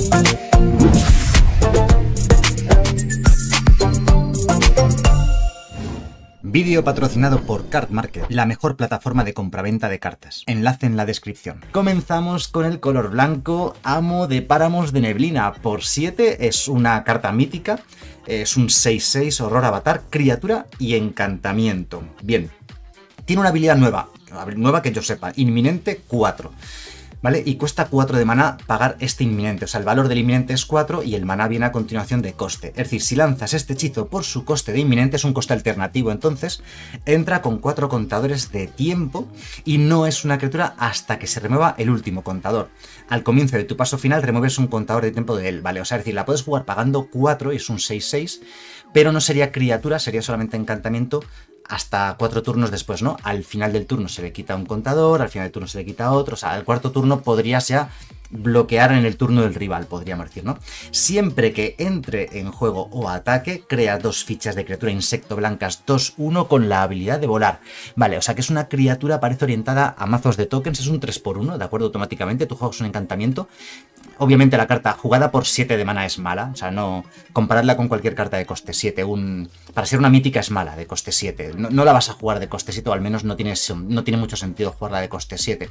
Vídeo patrocinado por Card Market, la mejor plataforma de compraventa de cartas. Enlace en la descripción. Comenzamos con el color blanco, Amo de Páramos de Neblina. Por 7 es una carta mítica, es un 6/6, horror avatar, criatura y encantamiento. Bien, tiene una habilidad nueva que yo sepa, inminente 4. ¿Vale? Y cuesta 4 de maná pagar este inminente, o sea, el valor del inminente es 4 y el maná viene a continuación de coste. Es decir, si lanzas este hechizo por su coste de inminente, es un coste alternativo, entonces entra con 4 contadores de tiempo y no es una criatura hasta que se remueva el último contador. Al comienzo de tu paso final remueves un contador de tiempo de él, ¿vale? O sea, es decir, la puedes jugar pagando 4 y es un 6/6, pero no sería criatura, sería solamente encantamiento hasta 4 turnos después, ¿no? Al final del turno se le quita un contador, al final del turno se le quita otro, o sea, al cuarto turno podrías ya bloquear en el turno del rival, podríamos decir, ¿no? Siempre que entre en juego o ataque, crea 2 fichas de criatura insecto blancas 2/1 con la habilidad de volar. Vale, o sea que es una criatura, parece orientada a mazos de tokens, es un 3/1, ¿de acuerdo? Automáticamente, tú juegas un encantamiento. Obviamente la carta jugada por 7 de mana es mala, o sea, no compararla con cualquier carta de coste 7. Para ser una mítica es mala, de coste 7. No la vas a jugar de coste 7, o al menos no tiene mucho sentido jugarla de coste 7.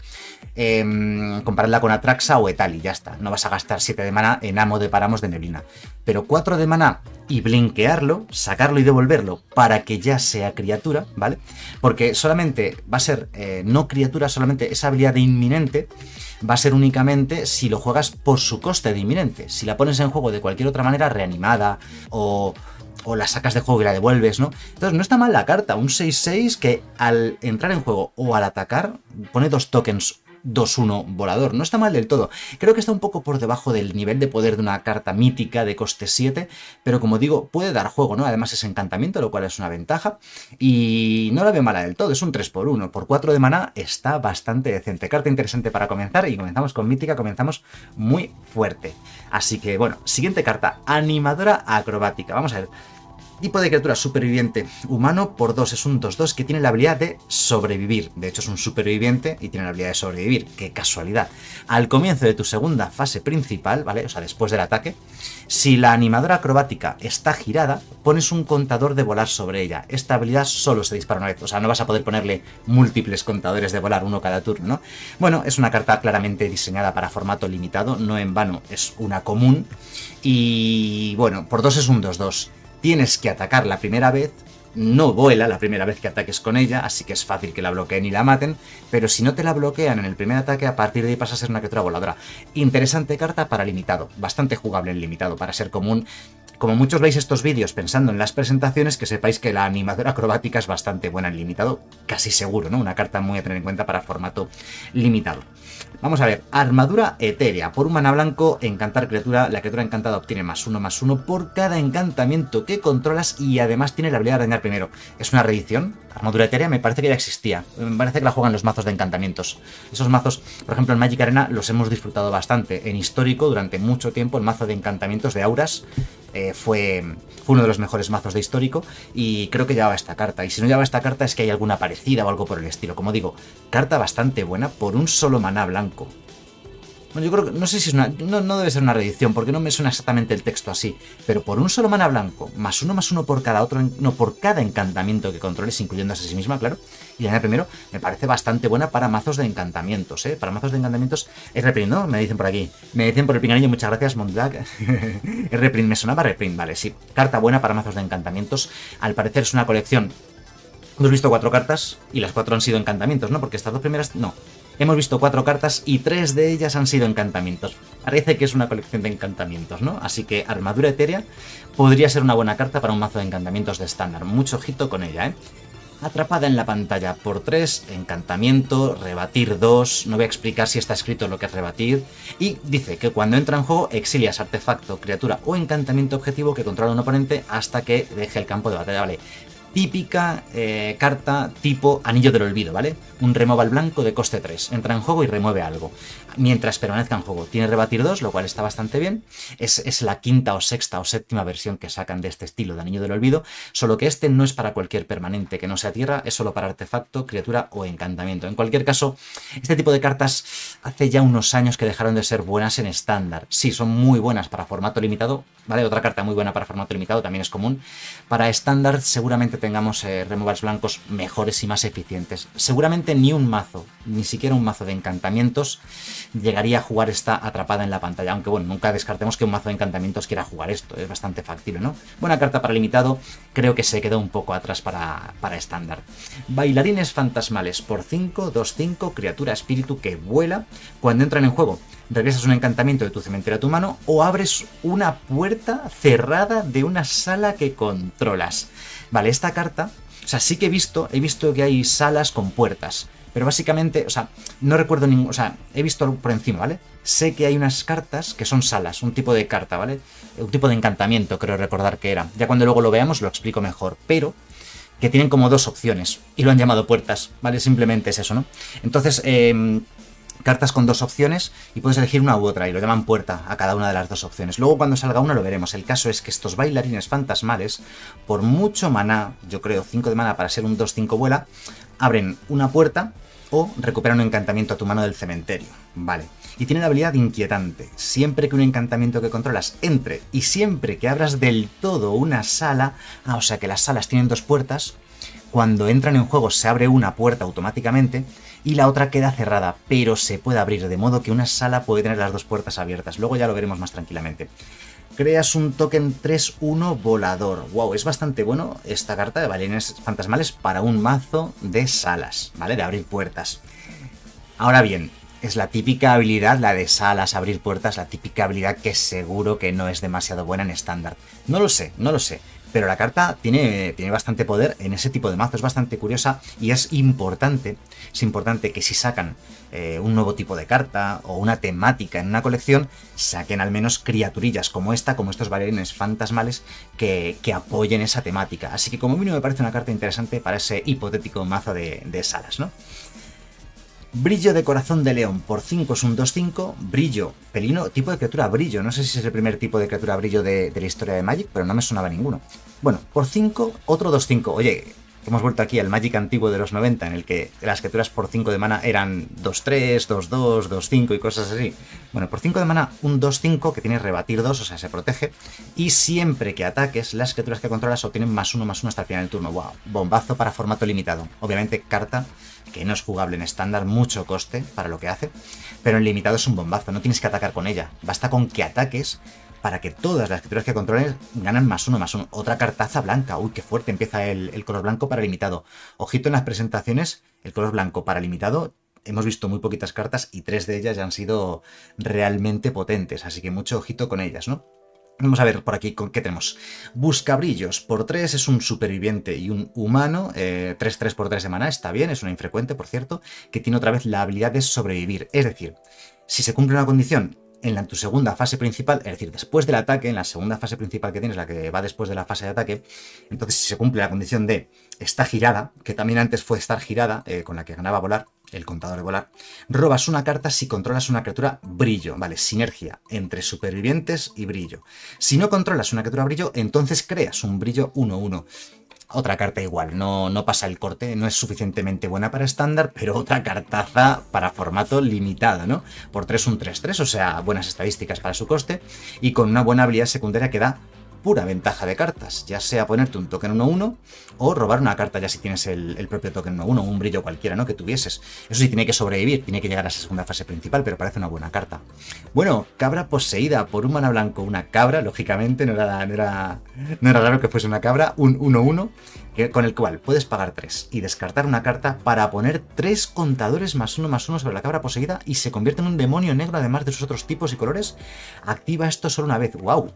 Compararla con Atraxa o Etali, ya está. No vas a gastar 7 de mana en Amo de Páramos de Neblina. Pero 4 de mana y blinkearlo, sacarlo y devolverlo para que ya sea criatura, ¿vale? Porque solamente va a ser no criatura, solamente esa habilidad de inminente va a ser únicamente si lo juegas por su coste de inminente. Si la pones en juego de cualquier otra manera, reanimada o la sacas de juego y la devuelves, ¿no? Entonces no está mal la carta, un 6/6 que al entrar en juego o al atacar pone 2 tokens 2/1 volador. No está mal del todo. Creo que está un poco por debajo del nivel de poder de una carta mítica de coste 7, pero como digo, puede dar juego, ¿no? Además es encantamiento, lo cual es una ventaja, y no la veo mala del todo, es un 3/1. Por 4 de maná está bastante decente. Carta interesante para comenzar, y comenzamos con mítica, comenzamos muy fuerte. Así que, bueno, siguiente carta, Animadora Acrobática. Vamos a ver. Tipo de criatura superviviente humano por 2, es un 2/2 que tiene la habilidad de sobrevivir. De hecho es un superviviente y tiene la habilidad de sobrevivir. ¡Qué casualidad! Al comienzo de tu segunda fase principal, ¿vale? O sea, después del ataque, si la animadora acrobática está girada, pones un contador de volar sobre ella. Esta habilidad solo se dispara una vez, o sea, no vas a poder ponerle múltiples contadores de volar, uno cada turno, ¿no? Bueno, es una carta claramente diseñada para formato limitado, no en vano, es una común. Y bueno, por 2 es un 2/2. Tienes que atacar la primera vez, no vuela la primera vez que ataques con ella, así que es fácil que la bloqueen y la maten, pero si no te la bloquean en el primer ataque, a partir de ahí pasa a ser una criatura voladora. Interesante carta para limitado, bastante jugable en limitado, para ser común. Como muchos veis estos vídeos pensando en las presentaciones, que sepáis que la animadora acrobática es bastante buena en limitado, casi seguro, ¿no? Una carta muy a tener en cuenta para formato limitado. Vamos a ver, armadura etérea. Por un maná blanco, encantar criatura. La criatura encantada obtiene +1/+1 por cada encantamiento que controlas y además tiene la habilidad de arañar primero. Es una reedición. Armadura etérea me parece que ya existía. Me parece que la juegan los mazos de encantamientos. Esos mazos, por ejemplo en Magic Arena, los hemos disfrutado bastante. En histórico, durante mucho tiempo, el mazo de encantamientos de auras fue uno de los mejores mazos de histórico y creo que llevaba esta carta. Y si no llevaba esta carta es que hay alguna parecida o algo por el estilo. Como digo, carta bastante buena por un solo maná blanco. Bueno, yo creo que, no sé si es una, no debe ser una reedición porque no me suena exactamente el texto así, pero por un solo maná blanco, +1/+1 por cada otro, no, por cada encantamiento que controles, incluyéndose a sí misma, claro, y la primero me parece bastante buena para mazos de encantamientos, ¿eh? Para mazos de encantamientos es reprint, ¿no? Me dicen por aquí, me dicen por el pinganillo, muchas gracias, Montblack. Es reprint, me sonaba reprint, vale, sí, carta buena para mazos de encantamientos, al parecer es una colección. Hemos visto 4 cartas y las 4 han sido encantamientos, ¿no? Porque estas 2 primeras, no. Hemos visto 4 cartas y 3 de ellas han sido encantamientos. Parece que es una colección de encantamientos, ¿no? Así que armadura etérea podría ser una buena carta para un mazo de encantamientos de estándar. Mucho ojito con ella, ¿eh? Atrapada en la pantalla por 3, encantamiento, rebatir 2, no voy a explicar si está escrito lo que es rebatir, y dice que cuando entra en juego exilias artefacto, criatura o encantamiento objetivo que controla un oponente hasta que deje el campo de batalla, vale. Típica carta tipo Anillo del Olvido, ¿vale? Un removal blanco de coste 3. Entra en juego y remueve algo. Mientras permanezca en juego. Tiene rebatir 2, lo cual está bastante bien. Es la quinta o sexta o séptima versión que sacan de este estilo de Anillo del Olvido. Solo que este no es para cualquier permanente que no sea tierra, es solo para artefacto, criatura o encantamiento. En cualquier caso, este tipo de cartas hace ya unos años que dejaron de ser buenas en estándar. Sí, son muy buenas para formato limitado, ¿vale? Otra carta muy buena para formato limitado también es común. Para estándar seguramente tengamos removals blancos mejores y más eficientes. Seguramente ni un mazo, ni siquiera un mazo de encantamientos llegaría a jugar esta atrapada en la pantalla, aunque bueno, nunca descartemos que un mazo de encantamientos quiera jugar esto, es bastante factible, ¿no? Buena carta para limitado, creo que se quedó un poco atrás para estándar. Bailarines fantasmales por 5, 2-5, criatura espíritu que vuela. Cuando entran en juego, regresas un encantamiento de tu cementerio a tu mano o abres una puerta cerrada de una sala que controlas. Vale, esta carta, o sea, sí que he visto que hay salas con puertas, pero básicamente, o sea, no recuerdo ningún, o sea, he visto por encima, ¿vale? Sé que hay unas cartas que son salas, un tipo de carta, ¿vale? Un tipo de encantamiento, creo recordar que era. Ya cuando luego lo veamos lo explico mejor, pero que tienen como dos opciones y lo han llamado puertas, ¿vale? Simplemente es eso, ¿no? Entonces, cartas con dos opciones y puedes elegir una u otra y lo llaman puerta a cada una de las dos opciones. Luego cuando salga una lo veremos. El caso es que estos bailarines fantasmales, por mucho maná, yo creo 5 de maná para ser un 2-5 vuela, abren una puerta o recuperan un encantamiento a tu mano del cementerio. Vale. Y tiene la habilidad inquietante. Siempre que un encantamiento que controlas entre y siempre que abras del todo una sala, o sea que las salas tienen dos puertas, cuando entran en juego se abre una puerta automáticamente y la otra queda cerrada, pero se puede abrir, de modo que una sala puede tener las dos puertas abiertas. Luego ya lo veremos más tranquilamente. Creas un token 3-1 volador. Wow, es bastante bueno esta carta de bailarines fantasmales para un mazo de salas, ¿vale? De abrir puertas. Ahora bien, es la típica habilidad, la de salas, abrir puertas, la típica habilidad que seguro que no es demasiado buena en estándar. No lo sé, pero la carta tiene bastante poder en ese tipo de mazo, es bastante curiosa y es importante que si sacan un nuevo tipo de carta o una temática en una colección, saquen al menos criaturillas como esta, como estos bailarines fantasmales que apoyen esa temática. Así que como mínimo me parece una carta interesante para ese hipotético mazo de salas, ¿no? Brillo de corazón de león, por 5 es un 2-5, brillo, felino, tipo de criatura brillo, no sé si es el primer tipo de criatura brillo de la historia de Magic, pero no me sonaba ninguno. Bueno, por 5, otro 2-5, oye, hemos vuelto aquí al Magic antiguo de los 90, en el que las criaturas por 5 de mana eran 2-3, 2-2, 2-5 y cosas así. Bueno, por 5 de mana, un 2-5 que tiene rebatir 2, o sea, se protege, y siempre que ataques, las criaturas que controlas obtienen +1/+1 hasta el final del turno. Wow, bombazo para formato limitado. Obviamente, carta que no es jugable en estándar, mucho coste para lo que hace, pero en limitado es un bombazo, no tienes que atacar con ella, basta con que ataques para que todas las criaturas que controles ganan +1/+1. Otra cartaza blanca, uy, qué fuerte empieza el color blanco para limitado. Ojito en las presentaciones, el color blanco para limitado, hemos visto muy poquitas cartas y 3 de ellas ya han sido realmente potentes, así que mucho ojito con ellas, ¿no? Vamos a ver por aquí qué tenemos. Buscabrillos, por 3 es un superviviente y un humano, 3-3 por 3 de maná, está bien, es una infrecuente, por cierto, que tiene otra vez la habilidad de sobrevivir. Es decir, si se cumple una condición en tu segunda fase principal, es decir, después del ataque, en la segunda fase principal que tienes, la que va después de la fase de ataque, entonces si se cumple la condición de está girada, que también antes fue estar girada, con la que ganaba volar, el contador de volar, robas una carta si controlas una criatura brillo, ¿vale? Sinergia entre supervivientes y brillo. Si no controlas una criatura brillo, entonces creas un brillo 1-1. Otra carta igual, no pasa el corte, no es suficientemente buena para estándar, pero otra cartaza para formato limitado, ¿no? Por 3 un 3-3, o sea, buenas estadísticas para su coste, y con una buena habilidad secundaria que da pura ventaja de cartas, ya sea ponerte un token 1-1 o robar una carta ya si tienes el propio token 1-1, un brillo cualquiera, ¿no? Que tuvieses. Eso sí, tiene que sobrevivir, tiene que llegar a esa segunda fase principal, pero parece una buena carta. Bueno, cabra poseída por un mana blanco, una cabra, lógicamente, no era raro que fuese una cabra, un 1-1, con el cual puedes pagar 3 y descartar una carta para poner 3 contadores +1/+1 sobre la cabra poseída y se convierte en un demonio negro además de sus otros tipos y colores. Activa esto solo una vez. ¡Wow!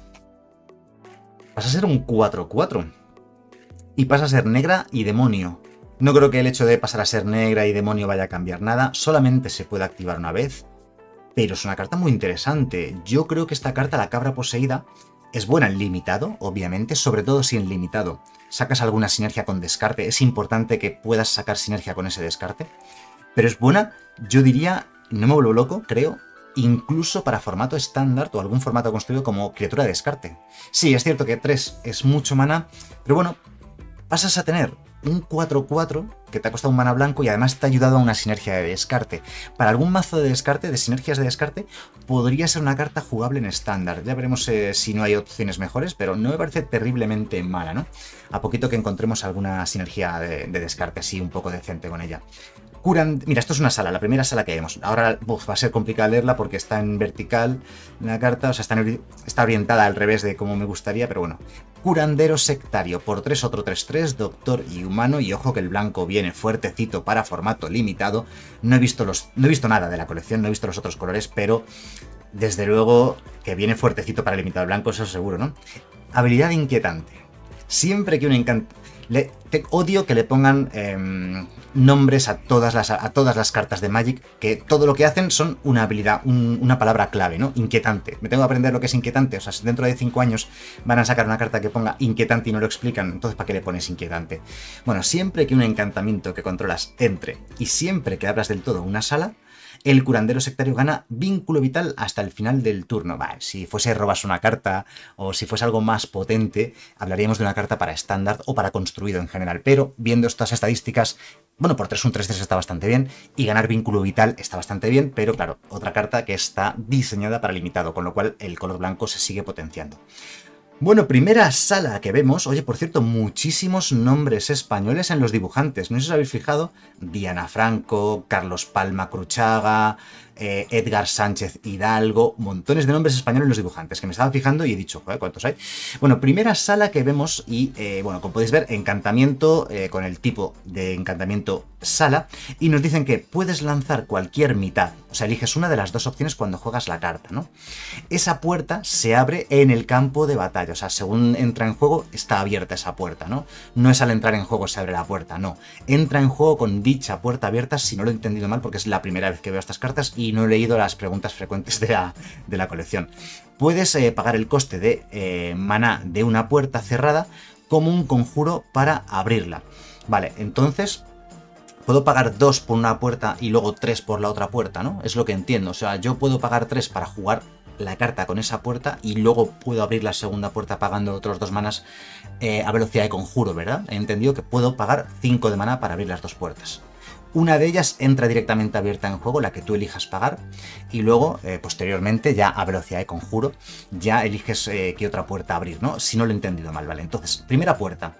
Pasa a ser un 4-4. Y pasa a ser negra y demonio. No creo que el hecho de pasar a ser negra y demonio vaya a cambiar nada. Solamente se puede activar una vez. Pero es una carta muy interesante. Yo creo que esta carta, la cabra poseída, Es buena en limitado, obviamente, sobre todo si en limitado sacas alguna sinergia con descarte. Es importante que puedas sacar sinergia con ese descarte. Pero es buena, yo diría, no me vuelvo loco, creo, incluso para formato estándar o algún formato construido como criatura de descarte. Sí, es cierto que 3 es mucho mana, pero bueno, pasas a tener un 4-4 que te ha costado un mana blanco y además te ha ayudado a una sinergia de descarte. Para algún mazo de descarte, de sinergias de descarte, podría ser una carta jugable en estándar. Ya veremos si no hay opciones mejores, pero no me parece terriblemente mala, ¿no? A poquito que encontremos alguna sinergia de descarte así un poco decente con ella. Mira, esto es una sala, la primera sala que vemos. Ahora va a ser complicado leerla porque está en vertical la carta, o sea, está orientada al revés de como me gustaría, pero bueno. Curandero sectario, por 3 otro 3-3, doctor y humano, y ojo que el blanco viene fuertecito para formato limitado. No he visto nada de la colección, no he visto los otros colores, pero desde luego que viene fuertecito para limitado blanco, eso seguro, ¿no? Habilidad inquietante. Siempre que un encanto... odio que le pongan nombres a todas las cartas de Magic, que todo lo que hacen son una habilidad, una palabra clave, ¿no? Inquietante. Me tengo que aprender lo que es inquietante. O sea, si dentro de 5 años van a sacar una carta que ponga inquietante y no lo explican, entonces ¿para qué le pones inquietante? Bueno, siempre que un encantamiento que controlas entre y siempre que abras del todo una sala, el curandero sectario gana vínculo vital hasta el final del turno. Vale, si fuese robas una carta o si fuese algo más potente, hablaríamos de una carta para estándar o para construido en general. Pero viendo estas estadísticas, bueno, por 3 un 3-3 está bastante bien y ganar vínculo vital está bastante bien, pero claro, otra carta que está diseñada para limitado, con lo cual el color blanco se sigue potenciando. Bueno, primera sala que vemos. Oye, por cierto, muchísimos nombres españoles en los dibujantes. No sé si os habéis fijado. Diana Franco, Carlos Palma Cruchaga, Edgar Sánchez Hidalgo, montones de nombres españoles en los dibujantes, que me estaba fijando y he dicho, joder, ¿cuántos hay? Bueno, primera sala que vemos y, bueno, como podéis ver, encantamiento con el tipo de encantamiento sala, y nos dicen que puedes lanzar cualquier mitad, o sea, eliges una de las dos opciones cuando juegas la carta, ¿no? Esa puerta se abre en el campo de batalla, o sea, según entra en juego, está abierta esa puerta, ¿no? No es al entrar en juego se abre la puerta, no. Entra en juego con dicha puerta abierta, si no lo he entendido mal, porque es la primera vez que veo estas cartas y no he leído las preguntas frecuentes de la colección. Puedes pagar el coste de maná de una puerta cerrada como un conjuro para abrirla. Vale, entonces puedo pagar 2 por una puerta y luego 3 por la otra puerta, ¿no? Es lo que entiendo. O sea, yo puedo pagar 3 para jugar la carta con esa puerta y luego puedo abrir la segunda puerta pagando otros 2 manas a velocidad de conjuro, ¿verdad? He entendido que puedo pagar 5 de maná para abrir las 2 puertas. Una de ellas entra directamente abierta en juego, la que tú elijas pagar, y luego, posteriormente, ya a velocidad de conjuro, ya eliges qué otra puerta abrir, ¿no? Si no lo he entendido mal, ¿vale? Entonces, primera puerta.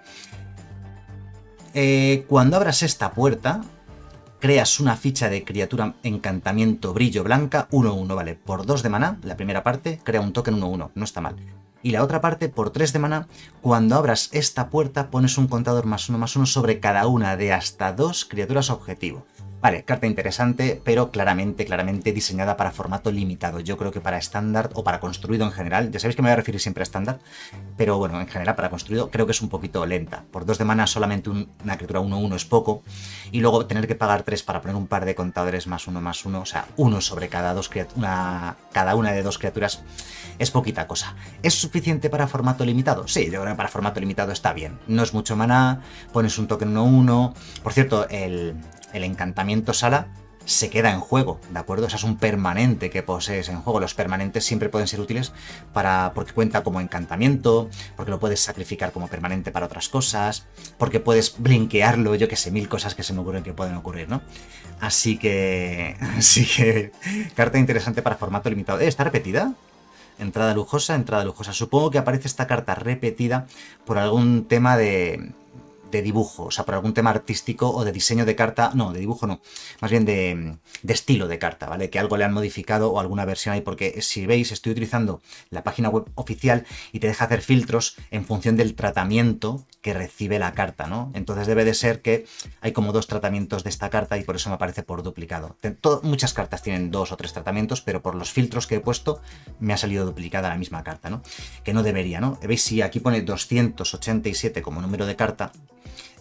Cuando abras esta puerta, creas una ficha de criatura encantamiento brillo blanca 1-1, ¿vale? Por 2 de maná, la primera parte, crea un token 1-1, no está mal. Y la otra parte, por 3 de maná, cuando abras esta puerta pones un contador +1/+1 sobre cada una de hasta 2 criaturas objetivo. Vale, carta interesante, pero claramente diseñada para formato limitado. Yo creo que para estándar o para construido en general, ya sabéis que me voy a referir siempre a estándar, pero bueno, en general para construido creo que es un poquito lenta. Por 2 de mana solamente una criatura 1-1 es poco, y luego tener que pagar 3 para poner un par de contadores +1/+1, o sea, 1 sobre cada una de 2 criaturas, es poquita cosa. ¿Es suficiente para formato limitado? Sí, yo creo que para formato limitado está bien. No es mucho maná, pones un token 1-1. Por cierto, el encantamiento sala se queda en juego, ¿de acuerdo? O sea, es un permanente que posees en juego. Los permanentes siempre pueden ser útiles porque cuenta como encantamiento, porque lo puedes sacrificar como permanente para otras cosas, porque puedes blinkearlo, yo que sé, 1000 cosas que se me ocurren que pueden ocurrir, ¿no? Así que carta interesante para formato limitado. ¿Está repetida? Entrada lujosa. Supongo que aparece esta carta repetida por algún tema de dibujo, o sea, por algún tema artístico o de diseño de carta, no, de dibujo no, más bien de estilo de carta, ¿vale? Que algo le han modificado o alguna versión ahí, porque si veis, estoy utilizando la página web oficial y te deja hacer filtros en función del tratamiento que recibe la carta, ¿no? Entonces debe de ser que hay como 2 tratamientos de esta carta y por eso me aparece por duplicado. Muchas cartas tienen 2 o 3 tratamientos, pero por los filtros que he puesto me ha salido duplicada la misma carta, ¿no? Que no debería, ¿no? ¿Veis? Si aquí pone 287 como número de carta,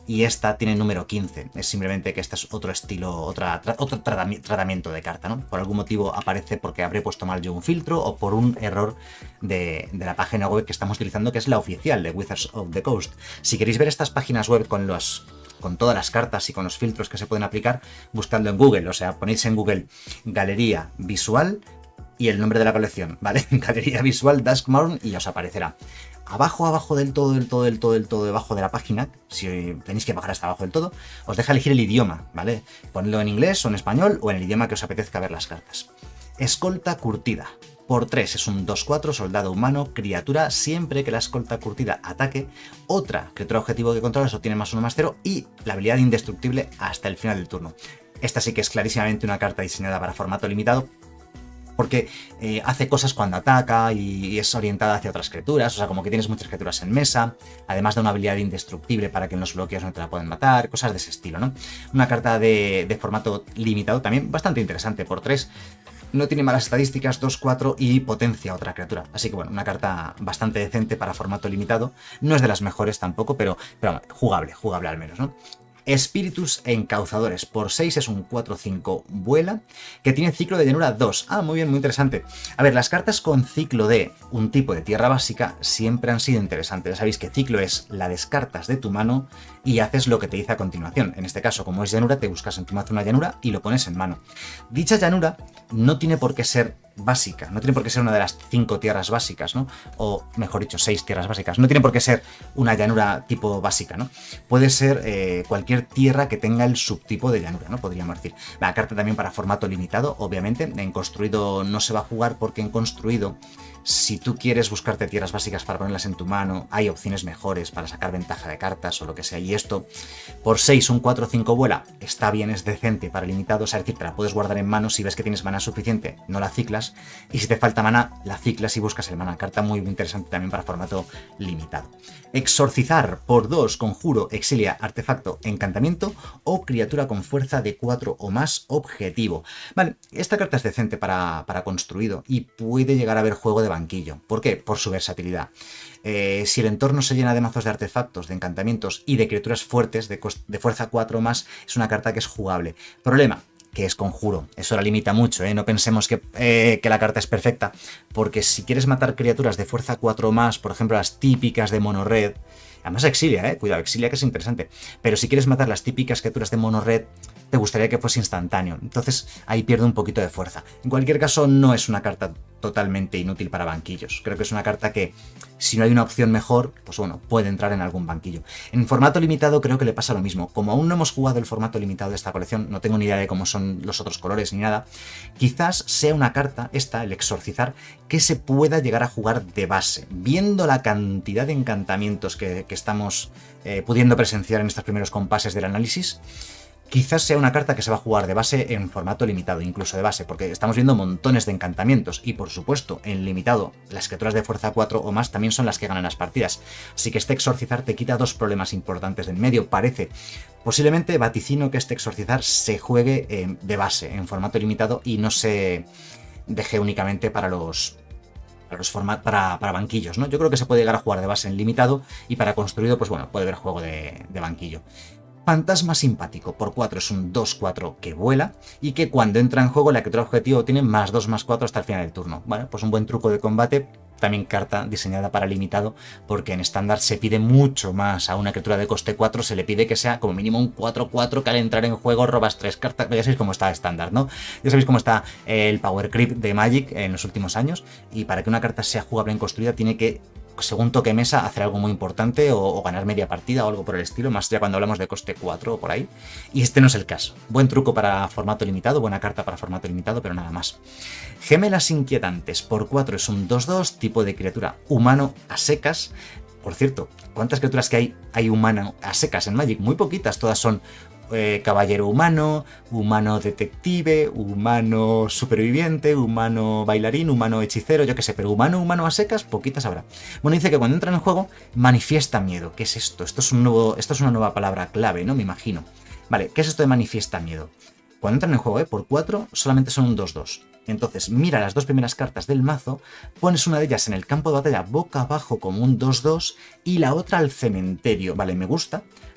y esta tiene número 15. Es simplemente que este es otro estilo, otro tratamiento de carta, ¿no? Por algún motivo aparece porque habré puesto mal yo un filtro o por un error de la página web que estamos utilizando, que es la oficial de Wizards of the Coast. Si queréis ver estas páginas web con todas las cartas y con los filtros que se pueden aplicar, buscando en Google, o sea, ponéis en Google Galería Visual y el nombre de la colección, ¿vale? Galería Visual Duskmourn y os aparecerá. Abajo del todo, debajo de la página, si tenéis que bajar hasta abajo del todo, os deja elegir el idioma, ¿vale? Ponedlo en inglés o en español o en el idioma que os apetezca ver las cartas. Escolta curtida. Por 3 es un 2-4, soldado humano, criatura, siempre que la escolta curtida ataque, otra criatura objetivo que controlas obtiene +1/+0 y la habilidad indestructible hasta el final del turno. Esta sí que es clarísimamente una carta diseñada para formato limitado, porque hace cosas cuando ataca y es orientada hacia otras criaturas, o sea, como que tienes muchas criaturas en mesa, además de una habilidad indestructible para que en los bloqueos no te la pueden matar, cosas de ese estilo, ¿no? Una carta de formato limitado también bastante interesante, por 3. No tiene malas estadísticas, 2-4 y potencia otra criatura. Así que bueno, una carta bastante decente para formato limitado. No es de las mejores tampoco, pero jugable al menos, ¿no? Espíritus encauzadores. Por 6 es un 4-5 vuela, que tiene ciclo de llanura 2. Ah, muy bien, muy interesante. A ver, las cartas con ciclo de un tipo de tierra básica siempre han sido interesantes. Ya sabéis que ciclo es la descartas de tu mano y haces lo que te dice a continuación. En este caso, como es llanura, te buscas en tu mazo una llanura y lo pones en mano. Dicha llanura no tiene por qué ser básica, no tiene por qué ser una de las 5 tierras básicas, ¿no? O mejor dicho, 6 tierras básicas. No tiene por qué ser una llanura tipo básica, ¿no? Puede ser cualquier tierra que tenga el subtipo de llanura, ¿no? Podríamos decir. La carta también para formato limitado, obviamente. En construido no se va a jugar porque en construido, si tú quieres buscarte tierras básicas para ponerlas en tu mano, hay opciones mejores para sacar ventaja de cartas o lo que sea. Y esto, por 6, un 4-5 vuela, está bien, es decente para limitado. O sea, es decir, te la puedes guardar en mano si ves que tienes mana suficiente, no la ciclas. Y si te falta mana, la ciclas y buscas el mana. Carta muy interesante también para formato limitado. Exorcizar, por 2, conjuro, exilia, artefacto, encantamiento o criatura con fuerza de 4 o más objetivo. Vale, esta carta es decente para construido y puede llegar a haber juego de banquillo. ¿Por qué? Por su versatilidad. Si el entorno se llena de mazos de artefactos, de encantamientos y de criaturas fuertes de fuerza 4 o más, es una carta que es jugable. Problema, que es conjuro. Eso la limita mucho, ¿eh? No pensemos que la carta es perfecta, porque si quieres matar criaturas de fuerza 4 o más, por ejemplo las típicas de mono red, además exilia, cuidado, exilia, que es interesante, pero si quieres matar las típicas criaturas de mono red, te gustaría que fuese instantáneo, entonces ahí pierde un poquito de fuerza. En cualquier caso, no es una carta totalmente inútil para banquillos. Creo que es una carta que, si no hay una opción mejor, pues bueno, puede entrar en algún banquillo. En formato limitado creo que le pasa lo mismo. Como aún no hemos jugado el formato limitado de esta colección, no tengo ni idea de cómo son los otros colores ni nada, quizás sea una carta, esta, el exorcizar, que se pueda llegar a jugar de base. Viendo la cantidad de encantamientos que estamos pudiendo presenciar en estos primeros compases del análisis, quizás sea una carta que se va a jugar de base en formato limitado, incluso de base, porque estamos viendo montones de encantamientos y, por supuesto, en limitado, las criaturas de fuerza 4 o más también son las que ganan las partidas. Así que este exorcizar te quita 2 problemas importantes del medio, parece. Posiblemente vaticino que este exorcizar se juegue de base, en formato limitado, y no se deje únicamente para para banquillos, ¿no? Yo creo que se puede llegar a jugar de base en limitado y para construido, pues bueno, puede haber juego de banquillo. Fantasma simpático, por 4 es un 2-4 que vuela y que cuando entra en juego la criatura objetivo tiene +2/+4 hasta el final del turno. Bueno, pues un buen truco de combate, también carta diseñada para limitado, porque en estándar se pide mucho más a una criatura de coste 4, se le pide que sea como mínimo un 4-4 que al entrar en juego robas 3 cartas. Ya sabéis cómo está estándar, ¿no? Ya sabéis cómo está el power creep de Magic en los últimos años, y para que una carta sea jugable en construida tiene que, según toque mesa, hacer algo muy importante o ganar media partida o algo por el estilo, más ya cuando hablamos de coste 4 o por ahí. Y este no es el caso. Buen truco para formato limitado, buena carta para formato limitado, pero nada más. Gemelas inquietantes, por 4 es un 2-2, tipo de criatura humano a secas. Por cierto, ¿cuántas criaturas que hay humano a secas en Magic? Muy poquitas, todas son caballero humano, humano detective, humano superviviente, humano bailarín, humano hechicero, yo qué sé, pero humano a secas, poquitas habrá. Bueno, dice que cuando entran en juego manifiesta miedo. ¿Qué es esto? Esto es una nueva palabra clave, ¿no? Me imagino. Vale, ¿qué es esto de manifiesta miedo? Cuando entran en juego, por 4 solamente son un 2-2. Entonces mira las 2 primeras cartas del mazo, pones una de ellas en el campo de batalla boca abajo como un 2-2 y la otra al cementerio. Vale, me gusta,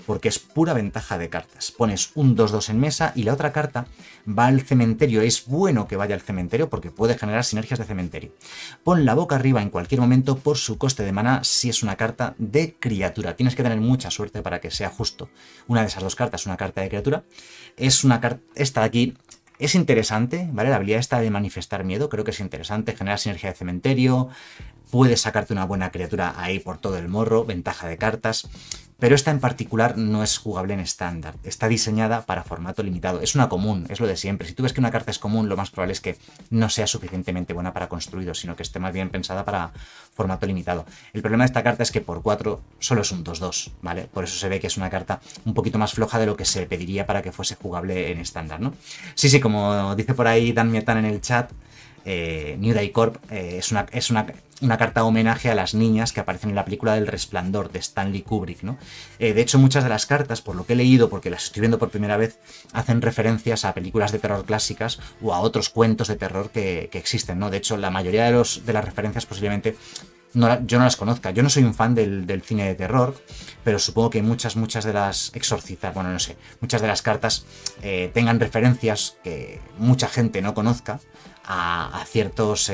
porque es pura ventaja de cartas. Pones un 2-2 en mesa y la otra carta va al cementerio. Es bueno que vaya al cementerio porque puede generar sinergias de cementerio. Pon la boca arriba en cualquier momento por su coste de mana si es una carta de criatura. Tienes que tener mucha suerte para que sea justo una de esas dos cartas, una carta de criatura. Es una carta, esta de aquí es interesante, ¿vale? La habilidad esta de manifestar miedo creo que es interesante, genera sinergia de cementerio, puedes sacarte una buena criatura ahí por todo el morro, ventaja de cartas, pero esta en particular no es jugable en estándar, está diseñada para formato limitado, es una común, es lo de siempre. Si tú ves que una carta es común, lo más probable es que no sea suficientemente buena para construido, sino que esté más bien pensada para formato limitado. El problema de esta carta es que por 4 solo es un 2-2, ¿vale? Por eso se ve que es una carta un poquito más floja de lo que se pediría para que fuese jugable en estándar, ¿no? Sí, sí, como dice por ahí Dan Mietan en el chat, New Day Corp es una carta homenaje a las niñas que aparecen en la película del Resplandor de Stanley Kubrick, ¿no? De hecho, muchas de las cartas, por lo que he leído, porque las estoy viendo por primera vez, hacen referencias a películas de terror clásicas o a otros cuentos de terror que existen, ¿no? De hecho, la mayoría de las referencias posiblemente yo no las conozca. Yo no soy un fan del cine de terror, pero supongo que muchas de las exorcistas, bueno, no sé, muchas de las cartas tengan referencias que mucha gente no conozca a ciertas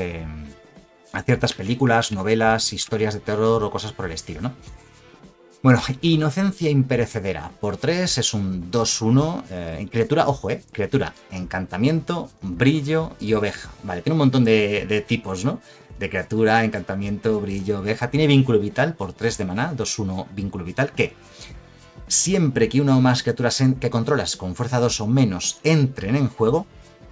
películas, novelas, historias de terror o cosas por el estilo, ¿no? Bueno, Inocencia Imperecedera. Por 3 es un 2-1. Criatura, ojo, criatura, encantamiento, brillo y oveja. Vale, tiene un montón de tipos, ¿no? De criatura, encantamiento, brillo, oveja. Tiene vínculo vital por 3 de maná, 2-1 vínculo vital, que siempre que una o más criaturas que controlas con fuerza 2 o menos entren en juego,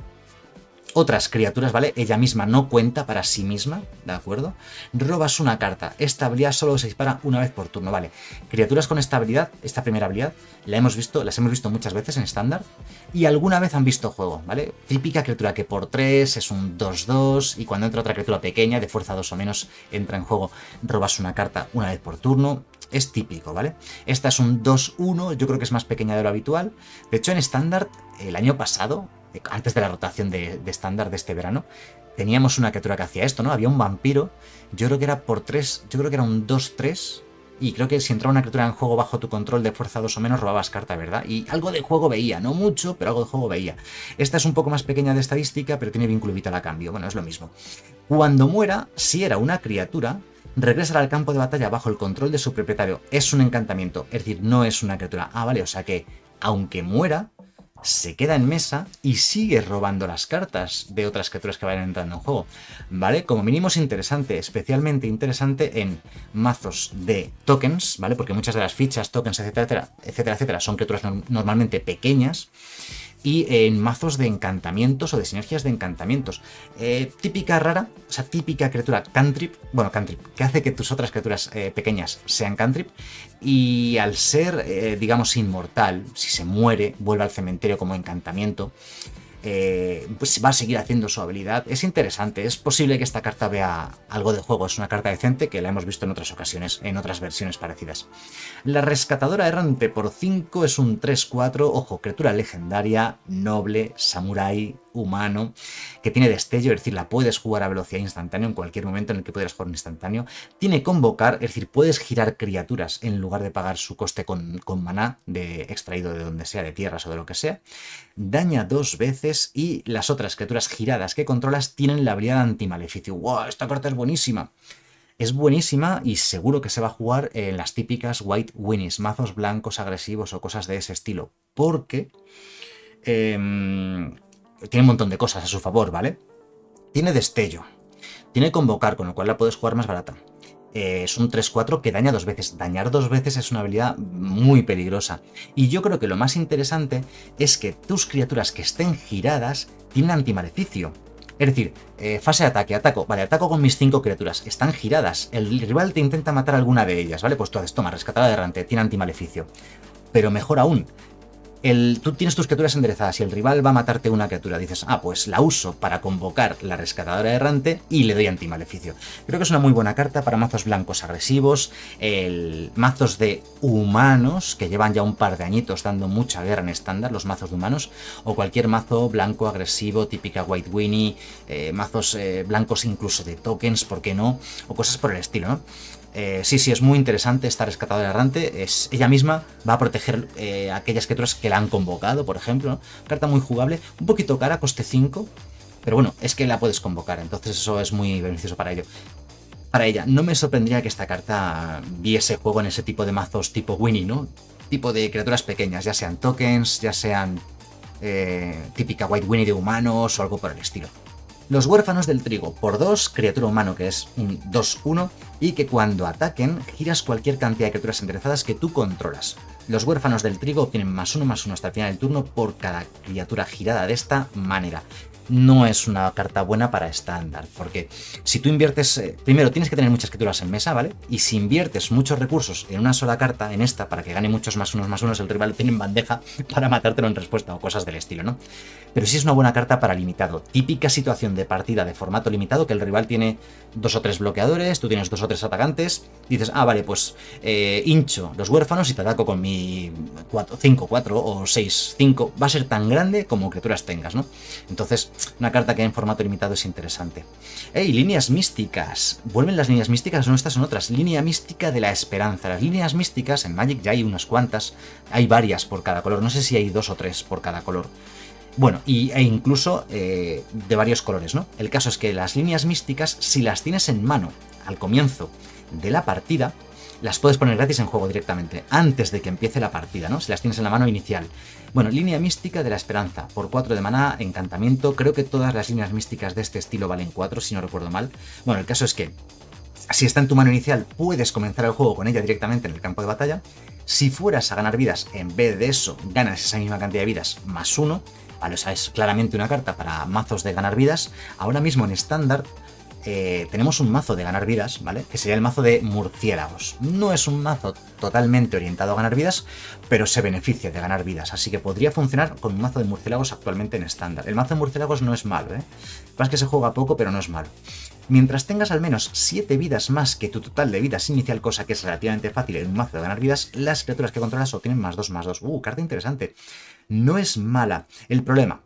otras criaturas, ¿vale? Ella misma no cuenta para sí misma, ¿de acuerdo? Robas una carta. Esta habilidad solo se dispara una vez por turno, ¿vale? Criaturas con esta habilidad, esta primera habilidad, las hemos visto muchas veces en estándar y alguna vez han visto juego, ¿vale? Típica criatura que por 3 es un 2-2 y cuando entra otra criatura pequeña de fuerza 2 o menos entra en juego, robas una carta una vez por turno. Es típico, ¿vale? Esta es un 2-1, yo creo que es más pequeña de lo habitual. De hecho, en estándar, el año pasado, antes de la rotación de estándar de este verano, teníamos una criatura que hacía esto, ¿no? Había un vampiro, yo creo que era por 3, yo creo que era un 2-3, y creo que si entraba una criatura en juego bajo tu control de fuerza 2 o menos, robabas carta, ¿verdad? Y algo de juego veía, no mucho, pero algo de juego veía. Esta es un poco más pequeña de estadística, pero tiene vínculo vital a cambio, bueno, es lo mismo. Cuando muera, si era una criatura, regresa al campo de batalla bajo el control de su propietario. Es un encantamiento, es decir, no es una criatura. Ah, vale, o sea que, aunque muera, se queda en mesa y sigue robando las cartas de otras criaturas que vayan entrando en juego, ¿vale? Como mínimo es interesante, especialmente interesante en mazos de tokens, ¿vale? Porque muchas de las fichas, tokens, etcétera, son criaturas normalmente pequeñas. Y en mazos de encantamientos o de sinergias de encantamientos. Típica rara, o sea, típica criatura cantrip, que hace que tus otras criaturas pequeñas sean cantrip. Y al ser, digamos, inmortal, si se muere, vuelve al cementerio como encantamiento, pues va a seguir haciendo su habilidad. Es interesante, es posible que esta carta vea algo de juego, es una carta decente que la hemos visto en otras ocasiones, en otras versiones parecidas. La Rescatadora Errante por 5 es un 3-4, ojo, criatura legendaria, noble, samurái, humano, que tiene destello, es decir, la puedes jugar a velocidad instantánea en cualquier momento en el que puedas jugar en instantáneo. Tiene convocar, es decir, puedes girar criaturas en lugar de pagar su coste con maná extraído de donde sea, de tierras o de lo que sea. Daña 2 veces y las otras criaturas giradas que controlas tienen la habilidad antimaleficio. ¡Wow! Esta carta es buenísima. Es buenísima y seguro que se va a jugar en las típicas White Winnies, mazos blancos agresivos o cosas de ese estilo, porque tiene un montón de cosas a su favor, ¿vale? Tiene destello, tiene convocar, con lo cual la puedes jugar más barata. Es un 3-4 que daña 2 veces. Dañar 2 veces es una habilidad muy peligrosa. Y yo creo que lo más interesante es que tus criaturas que estén giradas tienen antimaleficio. Es decir, fase de ataque, ataco. Vale, ataco con mis 5 criaturas. Están giradas. El rival te intenta matar alguna de ellas, ¿vale? Pues tú haces, toma, Rescatadora de Errante, tiene antimaleficio. Pero mejor aún, tú tienes tus criaturas enderezadas y el rival va a matarte una criatura. Dices, ah, pues la uso para convocar la Rescatadora Errante y le doy antimaleficio. Creo que es una muy buena carta para mazos blancos agresivos, mazos de humanos, que llevan ya un par de añitos dando mucha guerra en estándar, los mazos de humanos, o cualquier mazo blanco agresivo, típica White Winnie, mazos blancos incluso de tokens, ¿por qué no? O cosas por el estilo, ¿no? Sí, es muy interesante esta rescatadora errante. Ella misma va a proteger aquellas criaturas que la han convocado, por ejemplo, ¿no? Carta muy jugable, un poquito cara, coste 5, pero bueno, es que la puedes convocar, entonces eso es muy beneficioso para ello. Para ella, no me sorprendería que esta carta viese juego en ese tipo de mazos tipo Winnie, ¿no? Tipo de criaturas pequeñas, ya sean tokens, ya sean típica White Winnie de humanos o algo por el estilo. Los huérfanos del trigo, por 2, criatura humano que es un 2-1 y que cuando ataquen giras cualquier cantidad de criaturas enderezadas que tú controlas. Los huérfanos del trigo obtienen +1/+1 hasta el final del turno por cada criatura girada de esta manera. No es una carta buena para estándar, porque si tú inviertes, primero tienes que tener muchas criaturas en mesa, ¿vale? Y si inviertes muchos recursos en una sola carta, en esta, para que gane muchos +1/+1, el rival lo tiene en bandeja para matártelo en respuesta o cosas del estilo, ¿no? Pero sí es una buena carta para limitado. Típica situación de partida de formato limitado, que el rival tiene 2 o 3 bloqueadores, tú tienes 2 o 3 atacantes, dices, ah, vale, pues hincho los huérfanos y te ataco con mi 5-4 o 6-5. Va a ser tan grande como criaturas tengas, ¿no? Entonces, una carta que en formato limitado es interesante. ¡Ey! Líneas místicas. ¿Vuelven las líneas místicas? No, estas son otras. Línea mística de la esperanza. Las líneas místicas en Magic ya hay unas cuantas. Hay varias por cada color. No sé si hay 2 o 3 por cada color. Bueno, e incluso de varios colores, ¿no? El caso es que las líneas místicas, si las tienes en mano al comienzo de la partida, las puedes poner gratis en juego directamente, antes de que empiece la partida, ¿no? Si las tienes en la mano inicial. Bueno, línea mística de la esperanza, por 4 de maná, encantamiento. Creo que todas las líneas místicas de este estilo valen 4, si no recuerdo mal. Bueno, el caso es que si está en tu mano inicial, puedes comenzar el juego con ella directamente en el campo de batalla. Si fueras a ganar vidas, en vez de eso, ganas esa misma cantidad de vidas +1. Vale, o sea, es claramente una carta para mazos de ganar vidas. Ahora mismo en estándar tenemos un mazo de ganar vidas, ¿vale? Que sería el mazo de murciélagos. No es un mazo totalmente orientado a ganar vidas, pero se beneficia de ganar vidas. Así que podría funcionar con un mazo de murciélagos actualmente en estándar. El mazo de murciélagos no es malo, ¿eh? Lo que pasa es que se juega poco, pero no es malo. Mientras tengas al menos 7 vidas más que tu total de vidas inicial, cosa que es relativamente fácil en un mazo de ganar vidas, las criaturas que controlas obtienen +2/+2. Carta interesante. No es mala. El problema,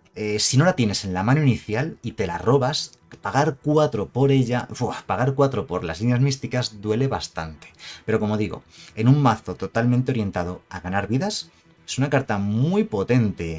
si no la tienes en la mano inicial y te la robas, pagar 4 por ella, pagar 4 por las líneas místicas duele bastante. Pero como digo, en un mazo totalmente orientado a ganar vidas, es una carta muy potente,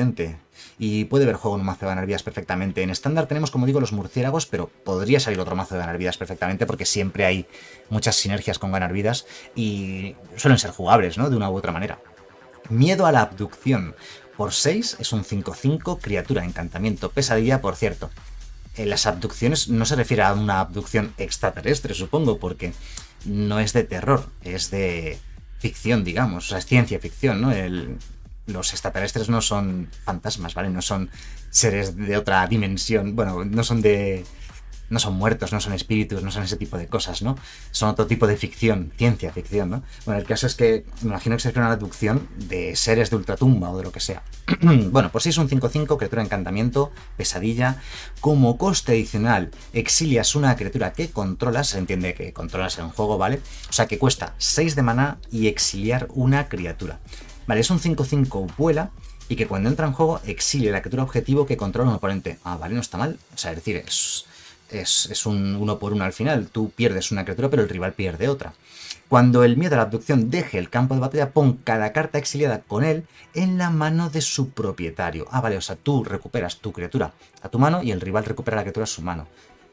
y puede ver juego en un mazo de ganar vidas perfectamente. En estándar tenemos, como digo, los murciélagos, pero podría salir otro mazo de ganar vidas perfectamente porque siempre hay muchas sinergias con ganar vidas y suelen ser jugables, ¿no? De una u otra manera. Miedo a la abducción. Por 6 es un 5-5, criatura, encantamiento, pesadilla, por cierto. Las abducciones no se refiere a una abducción extraterrestre, supongo, porque no es de terror, es de ficción, digamos, o sea, es ciencia ficción, ¿no? Los extraterrestres no son fantasmas, ¿vale? No son seres de otra dimensión, bueno, no son muertos, no son espíritus, no son ese tipo de cosas, ¿no? Son otro tipo de ficción, ciencia ficción, ¿no? Bueno, el caso es que me imagino que se refiere a una abducción de seres de ultratumba o de lo que sea. Bueno, pues si es un 5-5, criatura encantamiento, pesadilla. Como coste adicional, exilias una criatura que controlas, se entiende que controlas en un juego, ¿vale? O sea que cuesta 6 de maná y exiliar una criatura. Vale, es un 5-5 vuela y que cuando entra en juego exilia la criatura objetivo que controla un oponente. Ah, vale, no está mal. O sea, es decir, es un 1 por 1 al final. Tú pierdes una criatura, pero el rival pierde otra. Cuando el miedo a la abducción deje el campo de batalla, pon cada carta exiliada con él en la mano de su propietario. Ah, vale, o sea, tú recuperas tu criatura a tu mano y el rival recupera la criatura a su mano.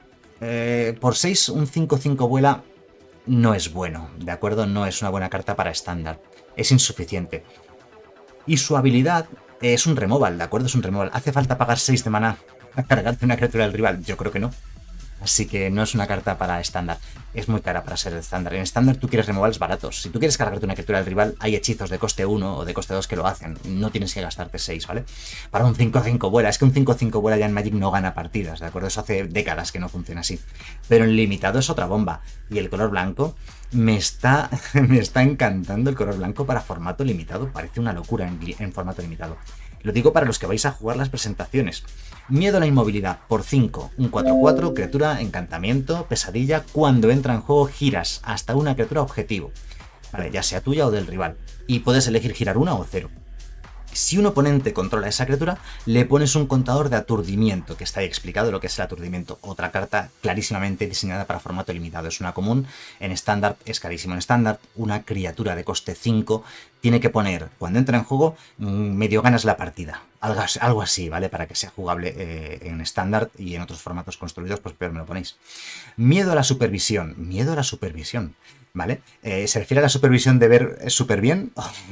Por 6, un 5-5 vuela no es bueno, ¿de acuerdo? No es una buena carta para estándar. Es insuficiente. Y su habilidad es un removal, ¿de acuerdo? Es un removal. ¿Hace falta pagar 6 de maná a cargarte una criatura del rival? Yo creo que no. Así que no es una carta para estándar. Es muy cara para ser estándar. En estándar tú quieres removals baratos. Si tú quieres cargarte una criatura del rival, hay hechizos de coste 1 o de coste 2 que lo hacen. No tienes que gastarte 6, ¿vale? Para un 5-5 vuela. Es que un 5-5 vuela ya en Magic no gana partidas, ¿de acuerdo? Eso hace décadas que no funciona así. Pero en limitado es otra bomba. Y el color blanco me está encantando el color blanco para formato limitado. Parece una locura en formato limitado. Lo digo para los que vais a jugar las presentaciones. Miedo a la inmovilidad, por 5, un 4-4, criatura, encantamiento, pesadilla. Cuando entra en juego giras hasta una criatura objetivo, ¿vale? Ya sea tuya o del rival. Y puedes elegir girar 1 o 0. Si un oponente controla esa criatura, le pones un contador de aturdimiento, que está ahí explicado lo que es el aturdimiento. Otra carta clarísimamente diseñada para formato limitado. Es una común, en estándar es carísimo. En estándar, una criatura de coste 5 tiene que poner, cuando entra en juego, medio ganas la partida. Algo así, ¿vale? Para que sea jugable en estándar y en otros formatos construidos, pues peor me lo ponéis. Miedo a la supervisión. Miedo a la supervisión. ¿Vale? ¿Se refiere a la supervisión de ver súper bien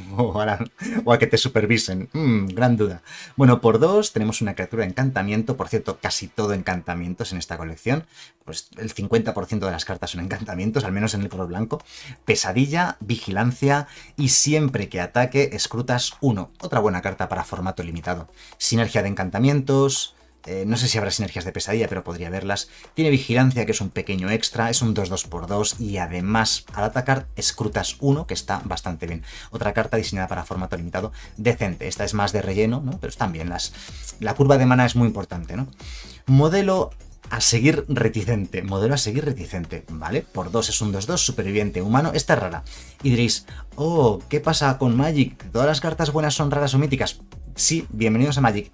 o a que te supervisen? Gran duda. Bueno, por 2 tenemos una criatura de encantamiento. Por cierto, casi todo encantamientos en esta colección. Pues el 50% de las cartas son encantamientos, al menos en el color blanco. Pesadilla, vigilancia y siempre que ataque escrutas 1. Otra buena carta para formato limitado. Sinergia de encantamientos. No sé si habrá sinergias de pesadilla, pero podría haberlas. Tiene vigilancia, que es un pequeño extra, es un 2-2x2 y además al atacar escrutas 1, que está bastante bien. Otra carta diseñada para formato limitado, decente. Esta es más de relleno, ¿no? Pero están bien. La curva de mana es muy importante, ¿no? Modelo a seguir reticente. Modelo a seguir reticente, ¿vale? Por 2 es un 2-2, superviviente humano. Esta es rara. Y diréis, oh, ¿qué pasa con Magic? ¿Todas las cartas buenas son raras o míticas? Sí, bienvenidos a Magic.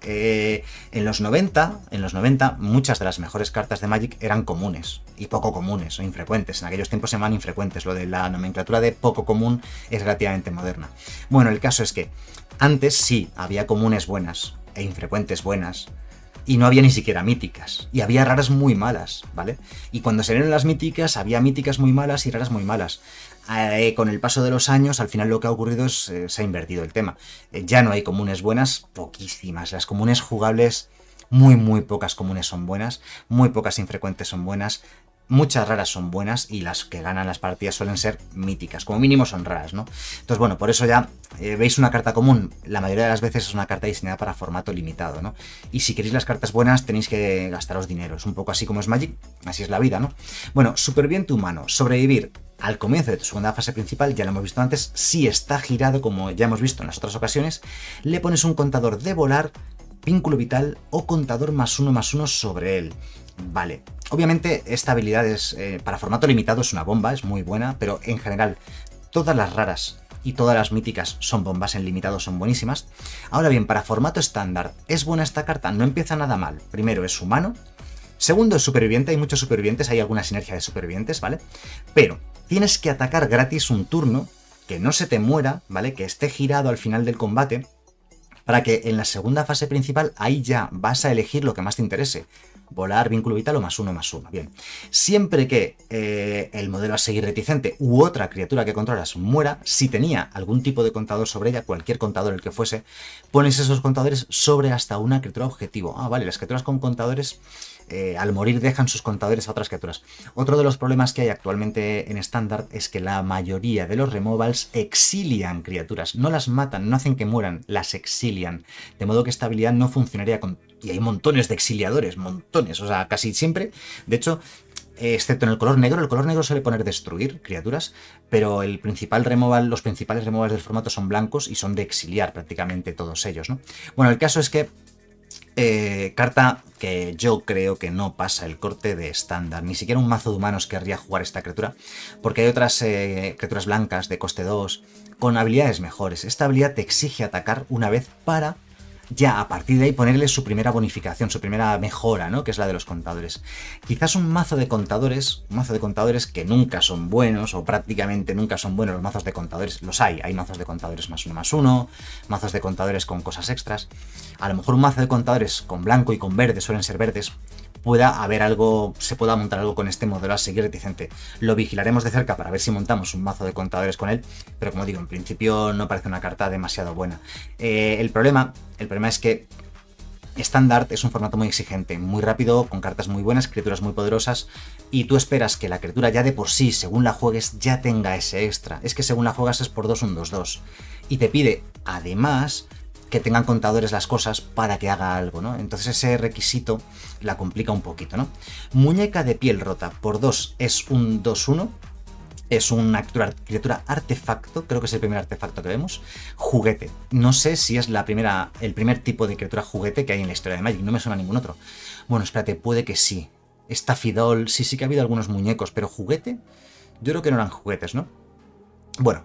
En los 90, muchas de las mejores cartas de Magic eran comunes y poco comunes o infrecuentes. En aquellos tiempos se llamaban infrecuentes. Lo de la nomenclatura de poco común es relativamente moderna. Bueno, el caso es que antes sí había comunes buenas e infrecuentes buenas. Y no había ni siquiera míticas. Y había raras muy malas, ¿vale? Y cuando salieron las míticas, había míticas muy malas y raras muy malas. Con el paso de los años, al final lo que ha ocurrido es se ha invertido el tema. Ya no hay comunes buenas, poquísimas. Las comunes jugables, muy pocas comunes son buenas, muy pocas infrecuentes son buenas. Muchas raras son buenas y las que ganan las partidas suelen ser míticas, como mínimo son raras, ¿no? Entonces, bueno, por eso ya veis una carta común, la mayoría de las veces es una carta diseñada para formato limitado, ¿no? Y si queréis las cartas buenas tenéis que gastaros dinero, es un poco así como es Magic, así es la vida, ¿no? Bueno, superviviente humano, sobrevivir al comienzo de tu segunda fase principal, ya lo hemos visto antes, si está girado, como ya hemos visto en las otras ocasiones, le pones un contador de volar, vínculo vital o contador +1/+1 sobre él. Vale, obviamente esta habilidad es para formato limitado es una bomba, es muy buena, pero en general todas las raras y todas las míticas son bombas, en limitado son buenísimas. Ahora bien, para formato estándar, ¿es buena esta carta? No empieza nada mal. Primero, es humano. Segundo, es superviviente, hay muchos supervivientes, hay alguna sinergia de supervivientes, ¿vale? Pero tienes que atacar gratis un turno, que no se te muera, ¿vale? Que esté girado al final del combate, para que en la segunda fase principal ahí ya vas a elegir lo que más te interese. Volar, vínculo vital o +1/+1. Bien. Siempre que el modelo a seguir reticente u otra criatura que controlas muera, si tenía algún tipo de contador sobre ella, cualquier contador el que fuese, pones esos contadores sobre hasta una criatura objetivo. Ah, vale, las criaturas con contadores al morir dejan sus contadores a otras criaturas. Otro de los problemas que hay actualmente en estándar es que la mayoría de los removals exilian criaturas. No las matan, no hacen que mueran, las exilian. De modo que esta habilidad no funcionaría con... Y hay montones de exiliadores, montones, o sea, casi siempre. De hecho, excepto en el color negro suele poner destruir criaturas, pero el principal removal, los principales removals del formato son blancos y son de exiliar prácticamente todos ellos, ¿no? Bueno, el caso es que carta que yo creo que no pasa el corte de estándar. Ni siquiera un mazo de humanos querría jugar esta criatura, porque hay otras criaturas blancas de coste 2 con habilidades mejores. Esta habilidad te exige atacar una vez para ya a partir de ahí ponerle su primera bonificación, su primera mejora, ¿no? Que es la de los contadores. Quizás un mazo de contadores que nunca son buenos o prácticamente nunca son buenos los mazos de contadores. Los hay mazos de contadores +1/+1, mazos de contadores con cosas extras. A lo mejor un mazo de contadores con blanco y con verde, suelen ser verdes, pueda haber algo, se pueda montar algo con este modelo a seguir reticente. Lo vigilaremos de cerca para ver si montamos un mazo de contadores con él, pero como digo, en principio no parece una carta demasiado buena. El problema es que Standard es un formato muy exigente, muy rápido, con cartas muy buenas, criaturas muy poderosas, y tú esperas que la criatura ya de por sí, según la juegues, ya tenga ese extra. Es que según la juegas es por 2 un 2-2. Y te pide, además, que tengan contadores las cosas para que haga algo, ¿no? Entonces ese requisito la complica un poquito, ¿no? Muñeca de piel rota, por 2 es un 2-1. Es una criatura artefacto, creo que es el primer artefacto que vemos. Juguete. No sé si es el primer tipo de criatura juguete que hay en la historia de Magic, no me suena a ningún otro. Bueno, espérate, puede que sí. Stafidol, sí que ha habido algunos muñecos, pero juguete, yo creo que no eran juguetes, ¿no? Bueno,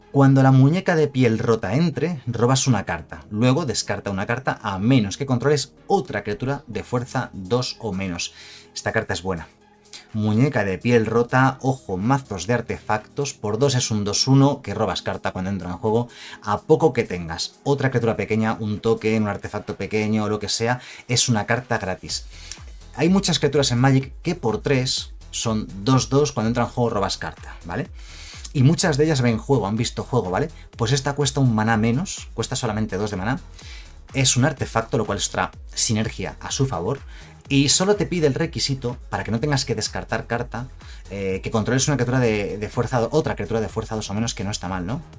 Cuando la muñeca de piel rota entre, robas una carta. Luego descarta una carta a menos que controles otra criatura de fuerza 2 o menos. Esta carta es buena. Muñeca de piel rota, ojo, mazos de artefactos, por 2 es un 2-1 que robas carta cuando entra en juego, a poco que tengas otra criatura pequeña, un token, un artefacto pequeño o lo que sea, es una carta gratis. Hay muchas criaturas en Magic que por 3 son 2-2, cuando entra en juego robas carta, ¿vale? Y muchas de ellas ven juego, han visto juego, ¿vale? Pues esta cuesta un maná menos, cuesta solamente 2 de maná, es un artefacto, lo cual es otra sinergia a su favor. Y solo te pide el requisito, para que no tengas que descartar carta, que controles una criatura de fuerza, otra criatura de fuerza 2 o menos, que no está mal, ¿no?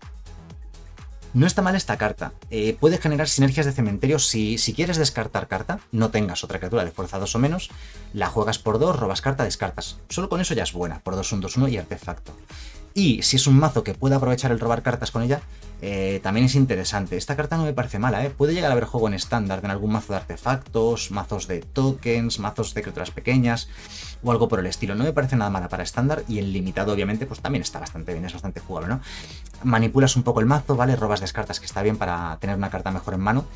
No está mal esta carta. Puede generar sinergias de cementerio. Si quieres descartar carta, no tengas otra criatura de fuerza 2 o menos, la juegas por 2, robas carta, descartas. Solo con eso ya es buena, por 2, un 2-1 y artefacto. Y si es un mazo que puede aprovechar el robar cartas con ella, también es interesante. Esta carta no me parece mala, puede llegar a haber juego en estándar en algún mazo de artefactos, mazos de tokens, mazos de criaturas pequeñas o algo por el estilo. No me parece nada mala para estándar, y en limitado obviamente pues también está bastante bien, es bastante jugable, ¿no? Manipulas un poco el mazo, ¿vale? Robas descartas, que está bien para tener una carta mejor en mano,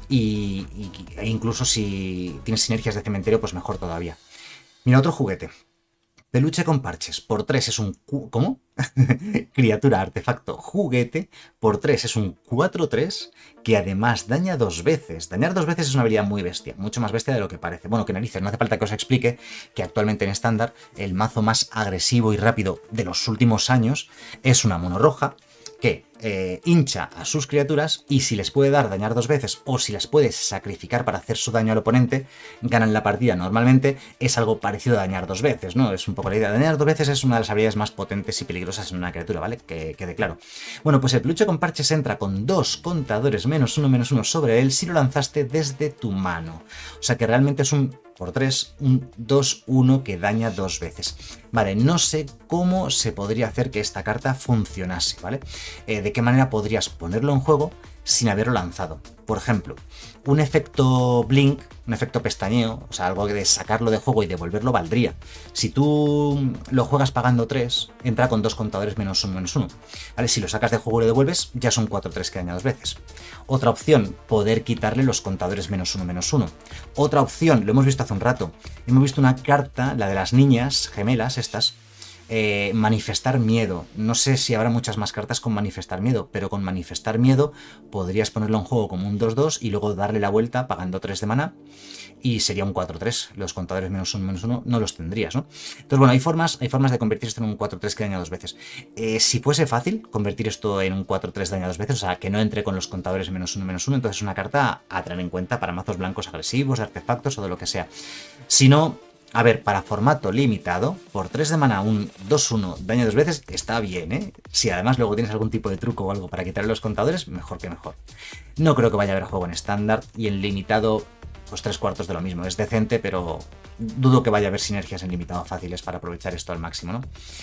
e incluso si tienes sinergias de cementerio pues mejor todavía. Mira, otro juguete. Peluche con parches, por 3 es un... ¿Cómo? Criatura, artefacto, juguete, por 3 es un 4-3 que además daña 2 veces. Dañar 2 veces es una habilidad muy bestia, mucho más bestia de lo que parece. Bueno, que narices, no hace falta que os explique que actualmente en estándar el mazo más agresivo y rápido de los últimos años es una mono roja que hincha a sus criaturas, y si les puede dar dañar 2 veces o si las puede sacrificar para hacer su daño al oponente, ganan la partida. Normalmente es algo parecido a dañar 2 veces, ¿no? Es un poco la idea. Dañar 2 veces es una de las habilidades más potentes y peligrosas en una criatura, ¿vale? Que quede claro. Bueno, pues el peluche con parches entra con 2 contadores -1/-1 sobre él si lo lanzaste desde tu mano. O sea que realmente es un... por 3, un 2-1 que daña 2 veces. Vale, no sé cómo se podría hacer que esta carta funcionase, ¿vale? De qué manera podrías ponerlo en juego sin haberlo lanzado. Por ejemplo, un efecto blink, un efecto pestañeo, o sea, algo de sacarlo de juego y devolverlo valdría. Si tú lo juegas pagando 3, entra con 2 contadores -1/-1. ¿Vale? Si lo sacas de juego y lo devuelves, ya son 4-3 que daña 2 veces. Otra opción, poder quitarle los contadores -1/-1. Otra opción, lo hemos visto hace un rato, hemos visto una carta, la de las niñas gemelas estas, manifestar miedo. No sé si habrá muchas más cartas con manifestar miedo, pero con manifestar miedo podrías ponerlo en juego como un 2-2 y luego darle la vuelta pagando 3 de mana, y sería un 4-3. Los contadores -1/-1 no los tendrías, ¿no? Entonces, bueno, hay formas de convertir esto en un 4-3 que daña 2 veces. Si fuese fácil convertir esto en un 4-3 daña 2 veces, o sea, que no entre con los contadores -1/-1, entonces es una carta a tener en cuenta para mazos blancos agresivos, de artefactos o de lo que sea. Si no... A ver, para formato limitado, por 3 de mana, un 2-1, daño 2 veces, está bien, ¿eh? Si además luego tienes algún tipo de truco o algo para quitarle los contadores, mejor que mejor. No creo que vaya a haber juego en estándar, y en limitado, pues 3/4 de lo mismo. Es decente, pero dudo que vaya a haber sinergias en limitado fáciles para aprovechar esto al máximo, ¿no?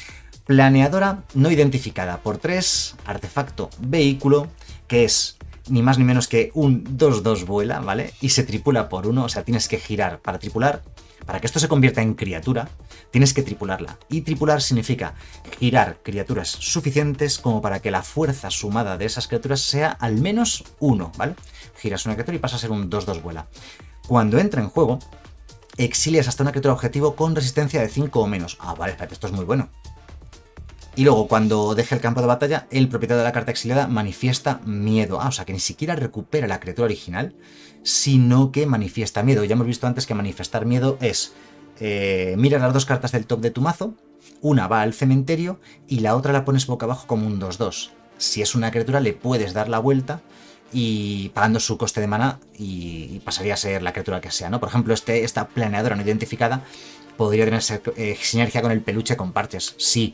Planeadora no identificada, por 3, artefacto vehículo, que es ni más ni menos que un 2-2 vuela, ¿vale? Y se tripula por 1, o sea, tienes que girar para tripular. Para que esto se convierta en criatura, tienes que tripularla. Y tripular significa girar criaturas suficientes como para que la fuerza sumada de esas criaturas sea al menos 1, ¿vale? Giras una criatura y pasa a ser un 2-2 vuela. Cuando entra en juego, exilias hasta una criatura objetivo con resistencia de 5 o menos. Ah, vale, espérate, esto es muy bueno. Y luego, cuando deje el campo de batalla, el propietario de la carta exiliada manifiesta miedo. Ah, o sea, que ni siquiera recupera la criatura original, sino que manifiesta miedo. Ya hemos visto antes que manifestar miedo es... miras las 2 cartas del top de tu mazo, una va al cementerio y la otra la pones boca abajo como un 2-2. Si es una criatura, le puedes dar la vuelta y pagando su coste de mana y pasaría a ser la criatura que sea, ¿no? Por ejemplo, esta planeadora no identificada podría tener sinergia con el peluche con parches. Si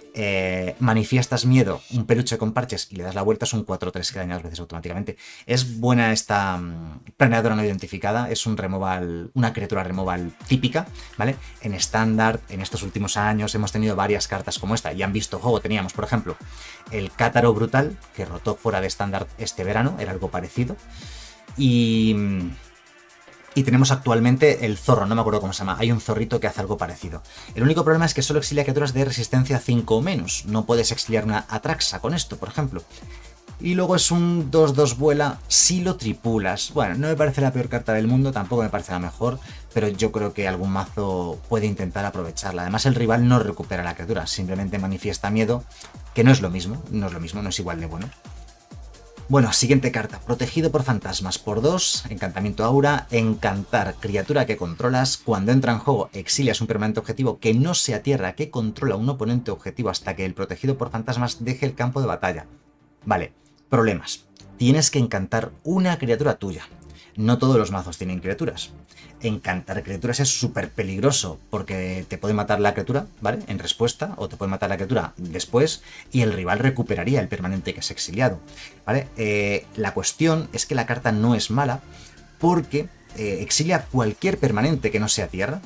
manifiestas miedo, un peluche con parches y le das la vuelta, es un 4-3 que daña 2 veces automáticamente. Es buena esta planeadora no identificada, es un removal, una criatura removal típica, ¿vale? En estándar, en estos últimos años hemos tenido varias cartas como esta, y han visto juego. Teníamos, por ejemplo, el Cátaro Brutal, que rotó fuera de estándar este verano, era algo parecido, y Y tenemos actualmente el zorro, no me acuerdo cómo se llama, hay un zorrito que hace algo parecido. El único problema es que solo exilia criaturas de resistencia 5 o menos, no puedes exiliar una Atraxa con esto, por ejemplo. Y luego es un 2-2 vuela si lo tripulas. Bueno, no me parece la peor carta del mundo, tampoco me parece la mejor, pero yo creo que algún mazo puede intentar aprovecharla. Además el rival no recupera la criatura, simplemente manifiesta miedo, que no es lo mismo, no es igual de bueno. Bueno, siguiente carta, protegido por fantasmas por 2, encantamiento aura, encantar criatura que controlas, cuando entra en juego exilias un permanente objetivo que no sea tierra que controla un oponente objetivo hasta que el protegido por fantasmas deje el campo de batalla. Vale, problemas, tienes que encantar una criatura tuya, no todos los mazos tienen criaturas. Encantar criaturas es súper peligroso porque te puede matar la criatura, ¿vale? En respuesta, o te puede matar la criatura después y el rival recuperaría el permanente que es exiliado, ¿vale? La cuestión es que la carta no es mala porque exilia cualquier permanente que no sea tierra,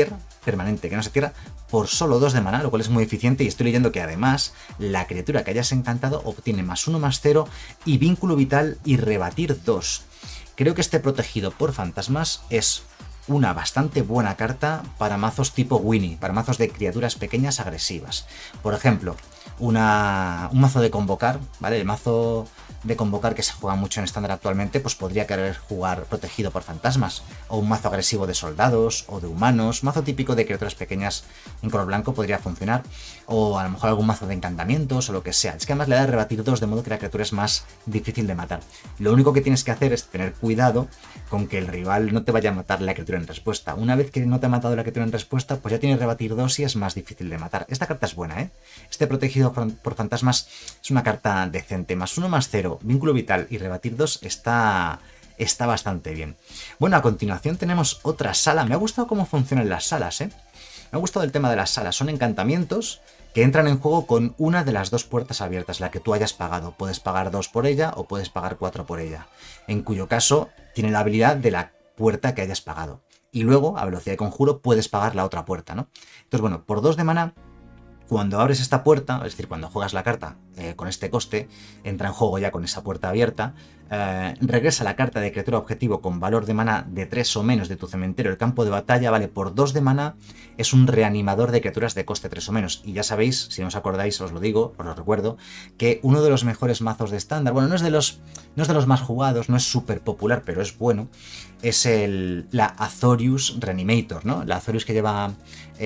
por solo 2 de maná, lo cual es muy eficiente y estoy leyendo que además la criatura que hayas encantado obtiene +1/+0 y vínculo vital y rebatir 2. Creo que este protegido por fantasmas es una bastante buena carta para mazos tipo Winnie, para mazos de criaturas pequeñas agresivas. Por ejemplo, un mazo de convocar, ¿vale? El mazo de convocar que se juega mucho en estándar actualmente, pues podría querer jugar protegido por fantasmas, o un mazo agresivo de soldados, o de humanos, mazo típico de criaturas pequeñas en color blanco podría funcionar, o a lo mejor algún mazo de encantamientos, o lo que sea. Es que además le da rebatir 2, de modo que la criatura es más difícil de matar. Lo único que tienes que hacer es tener cuidado con que el rival no te vaya a matar la criatura en respuesta. Una vez que no te ha matado la criatura en respuesta, pues ya tienes rebatir 2 y es más difícil de matar. Esta carta es buena, ¿eh? Este protegido por fantasmas es una carta decente, +1/+0, vínculo vital y rebatir 2 está bastante bien. Bueno, a continuación tenemos otra sala. Me ha gustado cómo funcionan las salas, ¿eh? Me ha gustado el tema de las salas. Son encantamientos que entran en juego con una de las 2 puertas abiertas, la que tú hayas pagado. Puedes pagar 2 por ella o puedes pagar 4 por ella, en cuyo caso tiene la habilidad de la puerta que hayas pagado. Y luego, a velocidad de conjuro, puedes pagar la otra puerta, ¿no? Entonces, bueno, por 2 de maná, cuando abres esta puerta, es decir, cuando juegas la carta con este coste, entra en juego ya con esa puerta abierta, regresa la carta de criatura objetivo con valor de maná de 3 o menos de tu cementerio el campo de batalla, vale, por 2 de maná, es un reanimador de criaturas de coste 3 o menos. Y ya sabéis, si no os acordáis, os lo digo, os lo recuerdo, que uno de los mejores mazos de estándar, bueno, no es de los más jugados, no es súper popular, pero es bueno, es la Azorius Reanimator, ¿no? La Azorius que lleva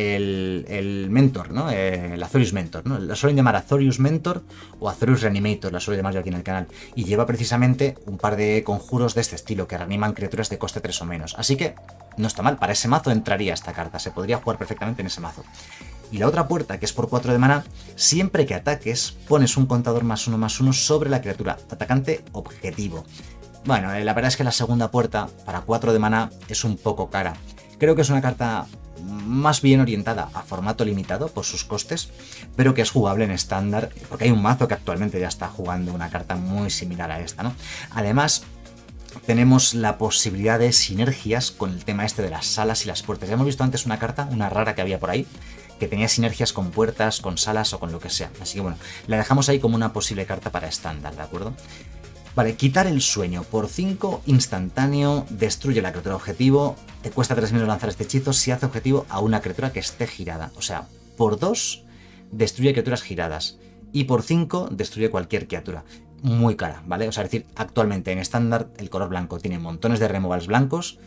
el Mentor, ¿no? El Azorius Mentor, ¿no? La suelen llamar Azorius Mentor o Azorius Reanimator, la suelo llamar yo aquí en el canal. Y lleva precisamente un par de conjuros de este estilo que reaniman criaturas de coste 3 o menos. Así que no está mal, para ese mazo entraría esta carta, se podría jugar perfectamente en ese mazo. Y la otra puerta, que es por 4 de maná, siempre que ataques, pones un contador +1/+1 sobre la criatura atacante objetivo. Bueno, la verdad es que la segunda puerta, para 4 de maná, es un poco cara. Creo que es una carta más bien orientada a formato limitado por sus costes, pero que es jugable en estándar, porque hay un mazo que actualmente ya está jugando una carta muy similar a esta, ¿no? Además, tenemos la posibilidad de sinergias con el tema este de las salas y las puertas. Ya hemos visto antes una carta, una rara que había por ahí, que tenía sinergias con puertas, con salas o con lo que sea. Así que bueno, la dejamos ahí como una posible carta para estándar, ¿de acuerdo? Vale, quitar el sueño. Por 5, instantáneo, destruye la criatura objetivo. Te cuesta 3 minutos lanzar este hechizo si hace objetivo a una criatura que esté girada. O sea, por 2, destruye criaturas giradas. Y por 5, destruye cualquier criatura. Muy cara, ¿vale? O sea, es decir, actualmente en estándar el color blanco tiene montones de removals blancos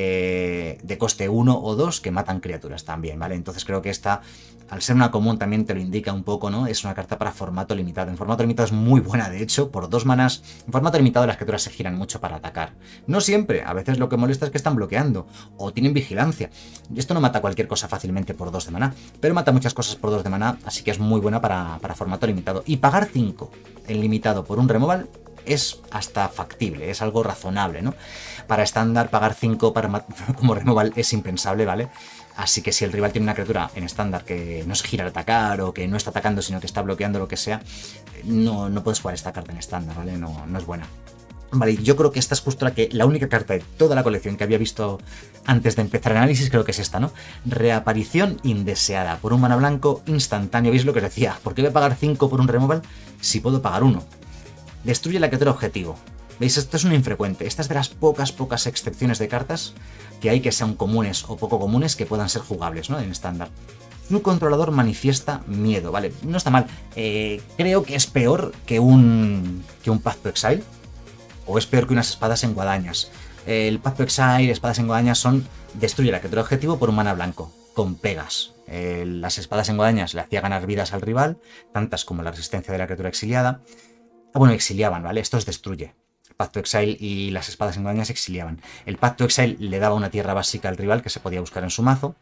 de coste 1 o 2 que matan criaturas también, ¿vale? Entonces creo que esta, al ser una común, también te lo indica un poco, ¿no? Es una carta para formato limitado. En formato limitado es muy buena, de hecho, por 2 manas. En formato limitado las criaturas se giran mucho para atacar. No siempre, a veces lo que molesta es que están bloqueando o tienen vigilancia. Esto no mata cualquier cosa fácilmente por 2 de maná, pero mata muchas cosas por 2 de maná, así que es muy buena para formato limitado. Y pagar 5 en limitado por un removal es hasta factible, es algo razonable, ¿no? Para estándar, pagar 5 como removal es impensable, ¿vale? Así que si el rival tiene una criatura en estándar que no se gira al atacar o que no está atacando sino que está bloqueando lo que sea, no puedes jugar esta carta en estándar, ¿vale? No es buena. Vale, yo creo que esta es justo la única carta de toda la colección que había visto antes de empezar el análisis, creo que es esta, ¿no? Reaparición indeseada, por un mana blanco instantáneo. ¿Veis lo que os decía? ¿Por qué voy a pagar 5 por un removal si puedo pagar 1? Destruye la criatura objetivo. ¿Veis? Esto es un infrecuente. Esta es de las pocas excepciones de cartas que hay que sean comunes o poco comunes que puedan ser jugables, ¿no? En estándar. Su controlador manifiesta miedo, ¿vale? No está mal. Creo que es peor que un Path to Exile, o es peor que unas espadas en guadañas. El Path to Exile, espadas en guadañas son destruye la criatura objetivo por un mana blanco, con pegas. Las espadas en guadañas le hacía ganar vidas al rival, tantas como la resistencia de la criatura exiliada. Bueno, exiliaban, ¿vale? Esto es destruye. El Path to Exile y las espadas en guadañas exiliaban. El Path to Exile le daba una tierra básica al rival que se podía buscar en su mazo.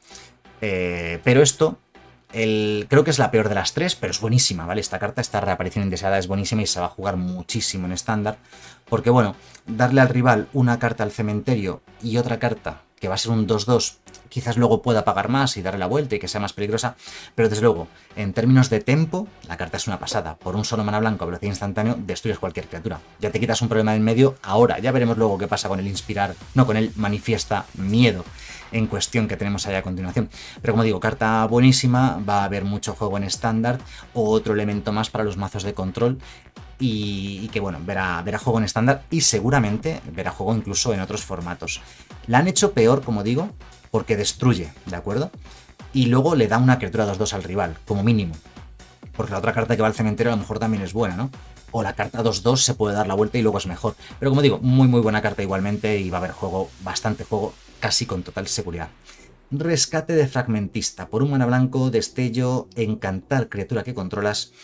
Pero esto, creo que es la peor de las tres, pero es buenísima, ¿vale? Esta carta, esta reaparición indeseada es buenísima y se va a jugar muchísimo en estándar. Porque, bueno, darle al rival una carta al cementerio y otra carta que va a ser un 2-2, quizás luego pueda pagar más y darle la vuelta y que sea más peligrosa, pero desde luego, en términos de tempo, la carta es una pasada. Por un solo mana blanco a velocidad instantáneo, destruyes cualquier criatura. Ya te quitas un problema en medio ahora, ya veremos luego qué pasa con el inspirar, no, con el manifiesta miedo en cuestión que tenemos ahí a continuación. Pero como digo, carta buenísima, va a haber mucho juego en estándar, otro elemento más para los mazos de control, y que bueno, verá juego en estándar y seguramente verá juego incluso en otros formatos. La han hecho peor, como digo, porque destruye, ¿de acuerdo? Y luego le da una criatura 2-2 al rival, como mínimo. Porque la otra carta que va al cementerio a lo mejor también es buena, ¿no? O la carta 2-2 se puede dar la vuelta y luego es mejor. Pero como digo, muy buena carta igualmente y va a haber juego, bastante juego, casi con total seguridad. Rescate de Fragmentista. Por un mana blanco, destello, encantar criatura que controlas.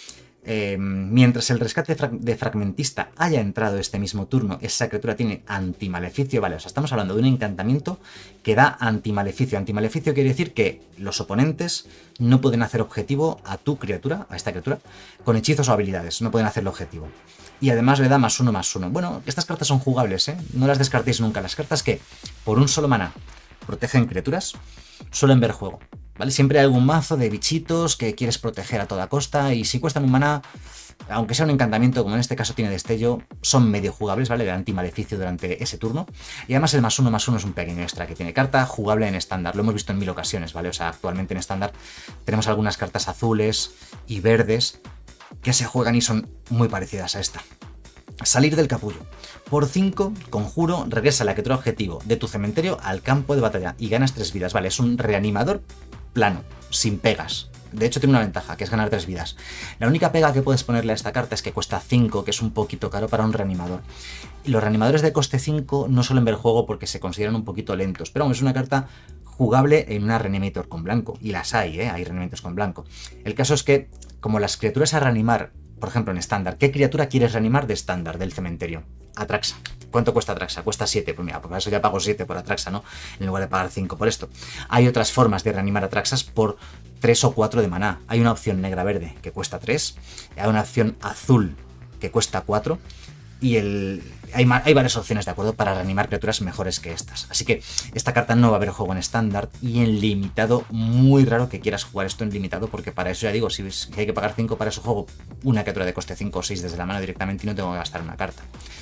Mientras el rescate de Fragmentista haya entrado este mismo turno, esa criatura tiene antimaleficio, vale, o sea, estamos hablando de un encantamiento que da antimaleficio. Antimaleficio quiere decir que los oponentes no pueden hacer objetivo a tu criatura, a esta criatura, con hechizos o habilidades, no pueden hacerle objetivo. Y además le da +1/+1. Bueno, estas cartas son jugables, no las descartéis nunca. Las cartas que, por un solo mana, protegen criaturas, suelen ver juego. ¿Vale? Siempre hay algún mazo de bichitos que quieres proteger a toda costa y si cuestan un maná, aunque sea un encantamiento como en este caso tiene destello, son medio jugables, ¿vale? De antimaleficio durante ese turno. Y además el +1/+1 es un pequeño extra que tiene carta jugable en estándar. Lo hemos visto en 1000 ocasiones, ¿vale? O sea, actualmente en estándar tenemos algunas cartas azules y verdes que se juegan y son muy parecidas a esta. Salir del capullo. Por 5, conjuro, regresa la criatura objetivo de tu cementerio al campo de batalla y ganas 3 vidas, ¿vale? Es un reanimador plano, sin pegas. De hecho tiene una ventaja, que es ganar 3 vidas. La única pega que puedes ponerle a esta carta es que cuesta 5, que es un poquito caro para un reanimador. Y los reanimadores de coste 5 no suelen ver juego porque se consideran un poquito lentos, pero es una carta jugable en una Reanimator con blanco, y las hay, hay Reanimators con blanco. El caso es que, como las criaturas a reanimar, por ejemplo en estándar, ¿qué criatura quieres reanimar de estándar del cementerio? Atraxa. ¿Cuánto cuesta Atraxa? Cuesta 7. Pues mira, por eso ya pago 7 por Atraxa, ¿no? En lugar de pagar 5 por esto. Hay otras formas de reanimar Atraxas por 3 o 4 de maná. Hay una opción negra-verde que cuesta 3. Hay una opción azul que cuesta 4. Y hay varias opciones, ¿de acuerdo? Para reanimar criaturas mejores que estas. Así que esta carta no va a haber juego en estándar y en limitado, muy raro que quieras jugar esto en limitado, porque para eso ya digo, si hay que pagar 5 para eso juego una criatura de coste 5 o 6 desde la mano directamente y no tengo que gastar una carta.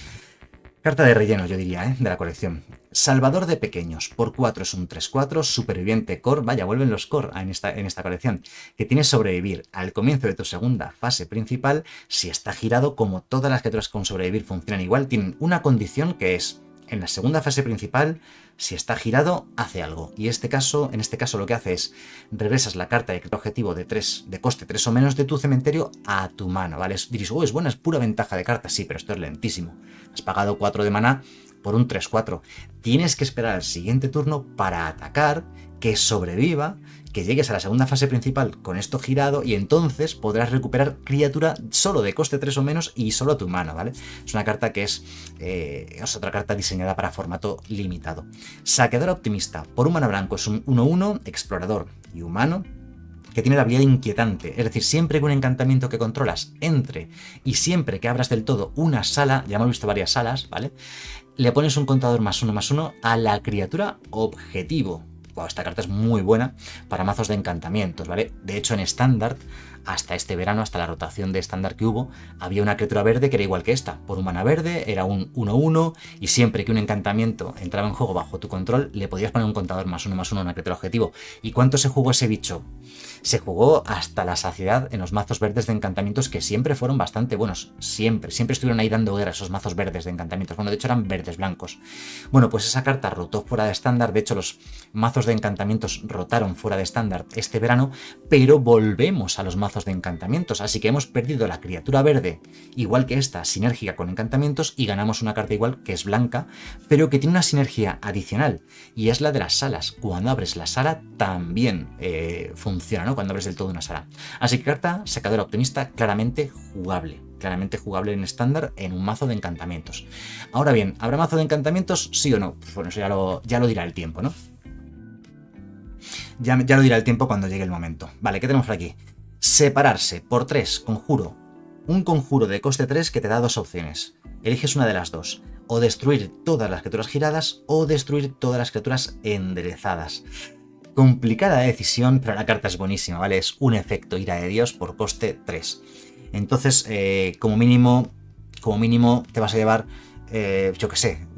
Carta de relleno, yo diría, de la colección. Salvador de pequeños. Por 4 es un 3-4, superviviente core. Vaya, vuelven los core en esta colección. Que tiene sobrevivir al comienzo de tu segunda fase principal. Si está girado, como todas las criaturas con sobrevivir funcionan igual, tienen una condición que es, en la segunda fase principal, si está girado, hace algo. Y en este caso lo que hace es, regresas la carta de objetivo de coste 3 o menos de tu cementerio a tu mano, ¿vale? Diréis, es buena, es pura ventaja de carta. Sí, pero esto es lentísimo. Has pagado 4 de maná por un 3-4. Tienes que esperar al siguiente turno para atacar, que sobreviva, que llegues a la segunda fase principal con esto girado y entonces podrás recuperar criatura solo de coste 3 o menos y solo a tu mano, ¿vale? Es una carta que es otra carta diseñada para formato limitado. Saqueador optimista. Por un mana blanco es un 1-1, explorador y humano, que tiene la habilidad inquietante, es decir, siempre que un encantamiento que controlas entre y siempre que abras del todo una sala, ya hemos visto varias salas, ¿vale? Le pones un contador +1/+1 a la criatura objetivo. Wow, esta carta es muy buena para mazos de encantamientos, ¿vale? De hecho, en estándar hasta este verano, hasta la rotación de estándar que hubo, había una criatura verde que era igual que esta. Por un mana verde, era un 1-1, y siempre que un encantamiento entraba en juego bajo tu control, le podías poner un contador +1/+1 a una criatura objetivo. ¿Y cuánto se jugó ese bicho? Se jugó hasta la saciedad en los mazos verdes de encantamientos, que siempre fueron bastante buenos. Siempre estuvieron ahí dando guerra esos mazos verdes de encantamientos. Bueno, de hecho eran verdes blancos. Bueno, pues esa carta rotó fuera de estándar. De hecho, los mazos de encantamientos rotaron fuera de estándar este verano, pero volvemos a los mazos de encantamientos. Así que hemos perdido la criatura verde, igual que esta, sinérgica con encantamientos, y ganamos una carta igual, que es blanca, pero que tiene una sinergia adicional, y es la de las salas. Cuando abres la sala también funciona, ¿no? Cuando abres del todo una sala. Así que carta secadora optimista, claramente jugable en estándar en un mazo de encantamientos. Ahora bien, ¿habrá mazo de encantamientos? ¿Sí o no? Pues bueno, eso ya lo dirá el tiempo, ¿no? Ya lo dirá el tiempo cuando llegue el momento. Vale, ¿qué tenemos por aquí? Separarse por 3, conjuro. Un conjuro de coste 3 que te da dos opciones. Eliges una de las dos. O destruir todas las criaturas giradas o destruir todas las criaturas enderezadas. Complicada decisión, pero la carta es buenísima, ¿vale? Es un efecto ira de Dios por coste 3. Entonces, como mínimo te vas a llevar, yo qué sé,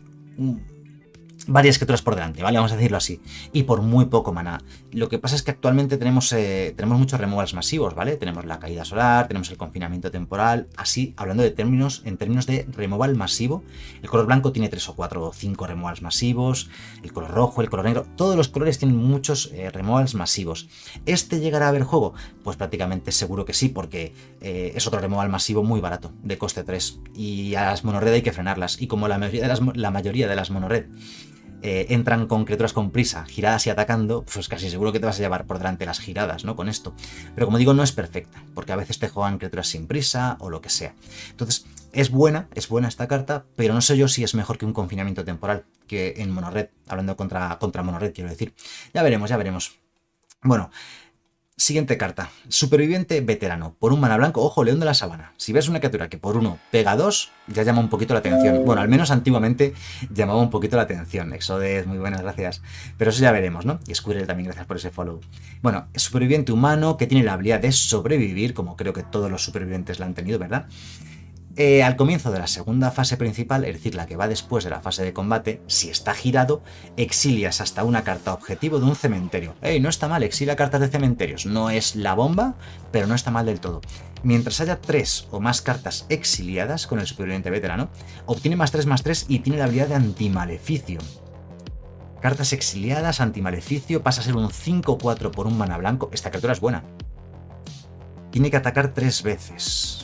varias criaturas por delante, ¿vale? Vamos a decirlo así. Y por muy poco maná. Lo que pasa es que actualmente tenemos muchos removals masivos, ¿vale? Tenemos la caída solar, tenemos el confinamiento temporal. Así, hablando en términos de removal masivo, el color blanco tiene 3 o 4 o 5 removals masivos, el color rojo, el color negro, todos los colores tienen muchos removals masivos. ¿Este llegará a ver juego? Pues prácticamente seguro que sí, porque es otro removal masivo muy barato, de coste 3. Y a las monored hay que frenarlas. Y como la mayoría de las monored entran con criaturas con prisa, giradas y atacando, pues casi seguro que te vas a llevar por delante las giradas, ¿no? Con esto. Pero como digo, no es perfecta, porque a veces te juegan criaturas sin prisa o lo que sea. Entonces, es buena esta carta, pero no sé yo si es mejor que un confinamiento temporal, que en monored, hablando contra monored, quiero decir. Ya veremos. Bueno, siguiente carta, superviviente veterano, por un mana blanco, ojo, león de la sabana. Si ves una criatura que por 1 pega 2, ya llama un poquito la atención. Bueno, al menos antiguamente llamaba un poquito la atención. Exodes, muy buenas, gracias. Pero eso ya veremos, ¿no? Y Squirrel también, gracias por ese follow. Bueno, es superviviente humano que tiene la habilidad de sobrevivir, como creo que todos los supervivientes la han tenido, ¿verdad? Al comienzo de la segunda fase principal, es decir, la que va después de la fase de combate, si está girado, exilias hasta una carta objetivo de un cementerio. No está mal, exilia cartas de cementerios. No es la bomba, pero no está mal del todo. Mientras haya 3 o más cartas exiliadas con el superviviente veterano, obtiene +3/+3 y tiene la habilidad de antimaleficio. Cartas exiliadas, antimaleficio, pasa a ser un 5-4 por un mana blanco. Esta criatura es buena. Tiene que atacar 3 veces.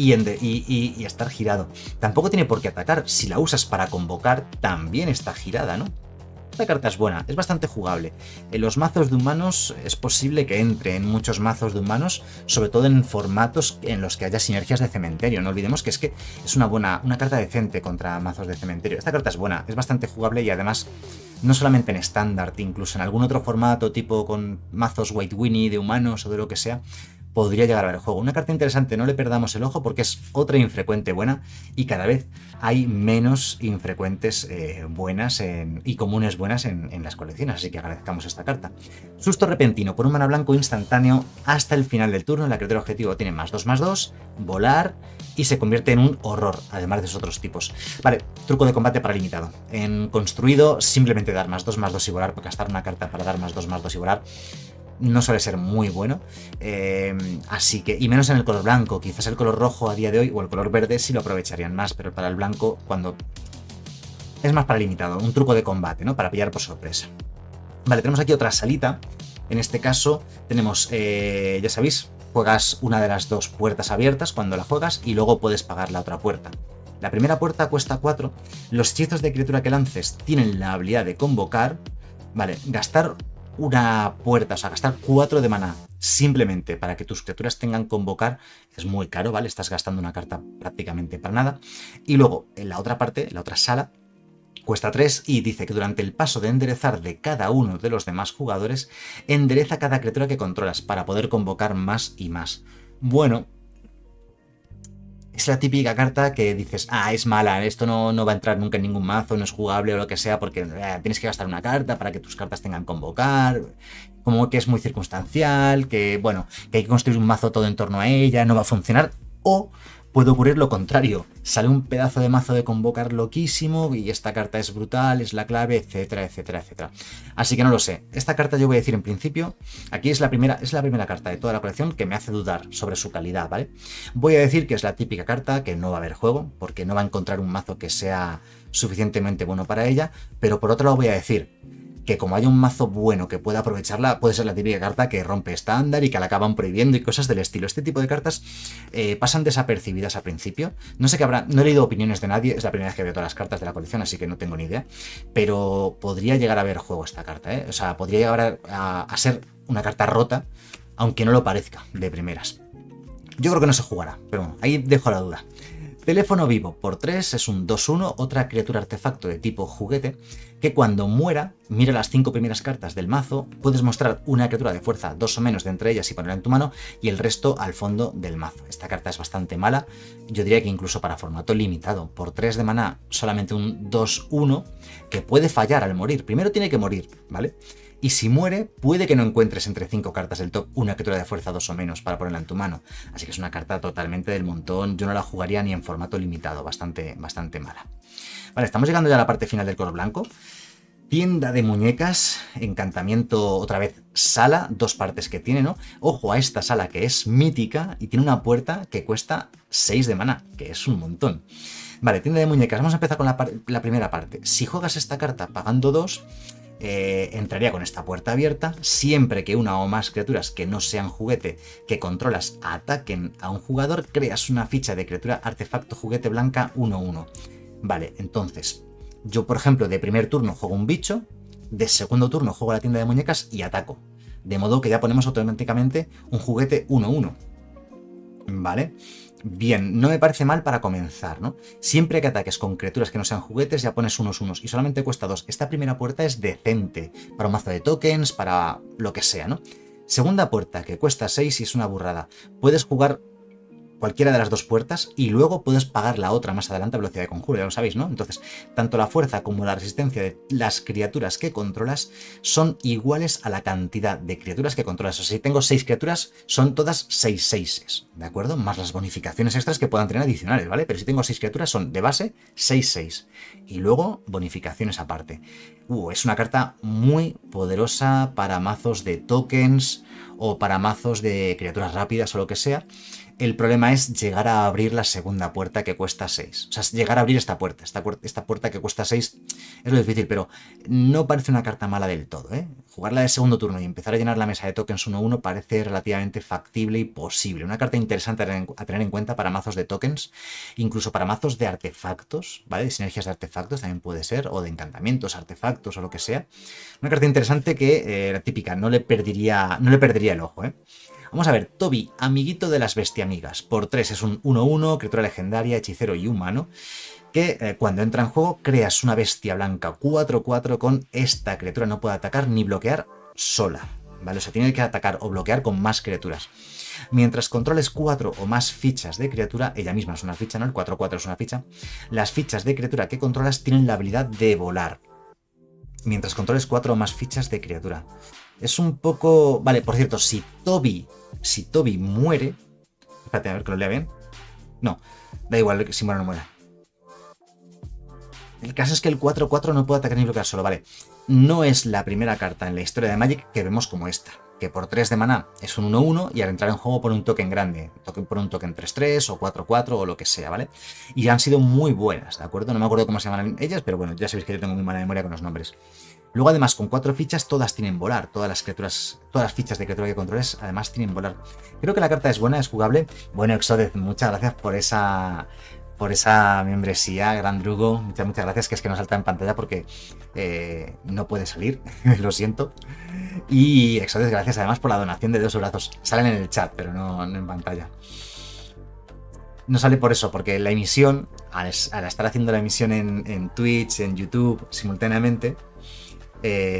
Y estar girado. Tampoco tiene por qué atacar. Si la usas para convocar, también está girada, ¿no? Esta carta es buena, es bastante jugable. En los mazos de humanos es posible que entre en muchos mazos de humanos, sobre todo en formatos en los que haya sinergias de cementerio. No olvidemos que es una carta decente contra mazos de cementerio. Esta carta es buena, es bastante jugable y además no solamente en estándar, incluso en algún otro formato tipo con mazos White Winnie de humanos o de lo que sea, podría llegar a ver el juego. Una carta interesante, no le perdamos el ojo porque es otra infrecuente buena y cada vez hay menos infrecuentes buenas y comunes buenas en las colecciones, así que agradezcamos esta carta. Susto repentino, por un mana blanco instantáneo hasta el final del turno. La criatura objetivo tiene +2/+2, volar y se convierte en un horror, además de esos otros tipos. Vale, truco de combate para limitado. En construido, simplemente dar +2/+2 y volar, porque gastar una carta para dar +2/+2 y volar no suele ser muy bueno, así que, y menos en el color blanco. Quizás el color rojo a día de hoy o el color verde sí lo aprovecharían más, pero para el blanco, cuando es más para limitado, un truco de combate, ¿no? Para pillar por sorpresa. Vale, tenemos aquí otra salita. En este caso tenemos, ya sabéis, juegas una de las dos puertas abiertas cuando la juegas y luego puedes pagar la otra puerta. La primera puerta cuesta 4. Los hechizos de criatura que lances tienen la habilidad de convocar. Vale, gastar una puerta, o sea, gastar 4 de maná simplemente para que tus criaturas tengan convocar es muy caro, ¿vale? Estás gastando una carta prácticamente para nada. Y luego, en la otra parte, la otra sala, cuesta 3 y dice que durante el paso de enderezar de cada uno de los demás jugadores, endereza cada criatura que controlas para poder convocar más y más. Bueno, es la típica carta que dices, ah, es mala, esto no va a entrar nunca en ningún mazo, no es jugable o lo que sea, porque tienes que gastar una carta para que tus cartas tengan convocar, como que es muy circunstancial, que bueno, que hay que construir un mazo todo en torno a ella, no va a funcionar, o puede ocurrir lo contrario, sale un pedazo de mazo de convocar loquísimo y esta carta es brutal, es la clave, etcétera, etcétera, etcétera. Así que no lo sé, esta carta yo voy a decir en principio, aquí es la primera carta de toda la colección que me hace dudar sobre su calidad, ¿vale? Voy a decir que es la típica carta que no va a haber juego, porque no va a encontrar un mazo que sea suficientemente bueno para ella, pero por otro lado voy a decir que como haya un mazo bueno que pueda aprovecharla, puede ser la típica carta que rompe estándar y que la acaban prohibiendo y cosas del estilo. Este tipo de cartas pasan desapercibidas al principio. No sé qué habrá, no he leído opiniones de nadie, es la primera vez que veo todas las cartas de la colección, así que no tengo ni idea. Pero podría llegar a haber juego esta carta, ¿eh? O sea, podría llegar a ser una carta rota, aunque no lo parezca de primeras. Yo creo que no se jugará, pero bueno, ahí dejo la duda. Teléfono vivo por 3 es un 2-1, otra criatura artefacto de tipo juguete, que cuando muera, mira las 5 primeras cartas del mazo, puedes mostrar una criatura de fuerza 2 o menos de entre ellas y ponerla en tu mano, y el resto al fondo del mazo. Esta carta es bastante mala, yo diría que incluso para formato limitado. Por 3 de maná, solamente un 2-1, que puede fallar al morir. Primero tiene que morir, ¿vale? Y si muere, puede que no encuentres entre 5 cartas del top una criatura de fuerza 2 o menos para ponerla en tu mano. Así que es una carta totalmente del montón. Yo no la jugaría ni en formato limitado. Bastante mala. Vale, estamos llegando ya a la parte final del color blanco. Tienda de muñecas, encantamiento, otra vez, sala, 2 partes que tiene, ¿no? Ojo a esta sala que es mítica y tiene una puerta que cuesta 6 de maná, que es un montón. Vale, tienda de muñecas. Vamos a empezar con la primera parte. Si juegas esta carta pagando 2... entraría con esta puerta abierta siempre que una o más criaturas que no sean juguete que controlas ataquen a un jugador, creas una ficha de criatura artefacto juguete blanca 1-1. Vale, entonces yo por ejemplo de primer turno juego un bicho, de segundo turno juego la tienda de muñecas y ataco, de modo que ya ponemos automáticamente un juguete 1-1. Vale, bien, no me parece mal para comenzar, ¿no? Siempre que ataques con criaturas que no sean juguetes ya pones unos y solamente cuesta 2. Esta primera puerta es decente para un mazo de tokens, para lo que sea, ¿no? Segunda puerta que cuesta 6 y es una burrada. Puedes jugar cualquiera de las 2 puertas y luego puedes pagar la otra más adelante a velocidad de conjuro, ya lo sabéis, ¿no? Entonces, tanto la fuerza como la resistencia de las criaturas que controlas son iguales a la cantidad de criaturas que controlas. O sea, si tengo 6 criaturas, son todas 6/6, ¿de acuerdo? Más las bonificaciones extras que puedan tener adicionales, ¿vale? Pero si tengo 6 criaturas, son de base 6/6. Y luego bonificaciones aparte. Es una carta muy poderosa para mazos de tokens o para mazos de criaturas rápidas o lo que sea. El problema es llegar a abrir la segunda puerta que cuesta 6. O sea, llegar a abrir esta puerta que cuesta 6 es lo difícil, pero no parece una carta mala del todo, ¿eh? Jugarla de segundo turno y empezar a llenar la mesa de tokens 1-1 parece relativamente factible y posible. Una carta interesante a tener en cuenta para mazos de tokens, incluso para mazos de artefactos, ¿vale? De sinergias de artefactos también puede ser, o de encantamientos, artefactos o lo que sea. Una carta interesante que, la típica, no le perdería el ojo, ¿eh? Vamos a ver, Toby, amiguito de las bestiamigas. Por 3 es un 1-1, criatura legendaria, hechicero y humano, que cuando entra en juego creas una bestia blanca 4/4 con esta criatura. No puede atacar ni bloquear sola, ¿vale? O sea, tiene que atacar o bloquear con más criaturas. Mientras controles 4 o más fichas de criatura, ella misma es una ficha, ¿no? El 4/4 es una ficha. Las fichas de criatura que controlas tienen la habilidad de volar. Mientras controles 4 o más fichas de criatura. Es un poco... Vale, por cierto, si Toby muere... Espérate, a ver que lo lea bien. No, da igual si muere o no muera. El caso es que el 4/4 no puede atacar ni bloquear solo, vale. No es la primera carta en la historia de Magic que vemos como esta, que por 3 de maná es un 1-1 y al entrar en juego pone un token grande, por un token 3/3 o 4/4 o lo que sea, ¿vale? Y han sido muy buenas, ¿de acuerdo? No me acuerdo cómo se llaman ellas, pero bueno, ya sabéis que yo tengo muy mala memoria con los nombres. Luego además con 4 fichas todas tienen volar, todas las fichas de criatura que controles además tienen volar. Creo que la carta es buena, es jugable. Bueno, Exodez, muchas gracias por esa membresía, Gran Drugo, muchas gracias, que es que no salta en pantalla porque no puede salir, lo siento. Y Exodez, gracias además por la donación de 2 brazos. Salen en el chat, pero no en pantalla. No sale por eso, porque la emisión, al estar haciendo la emisión en Twitch, en YouTube, simultáneamente,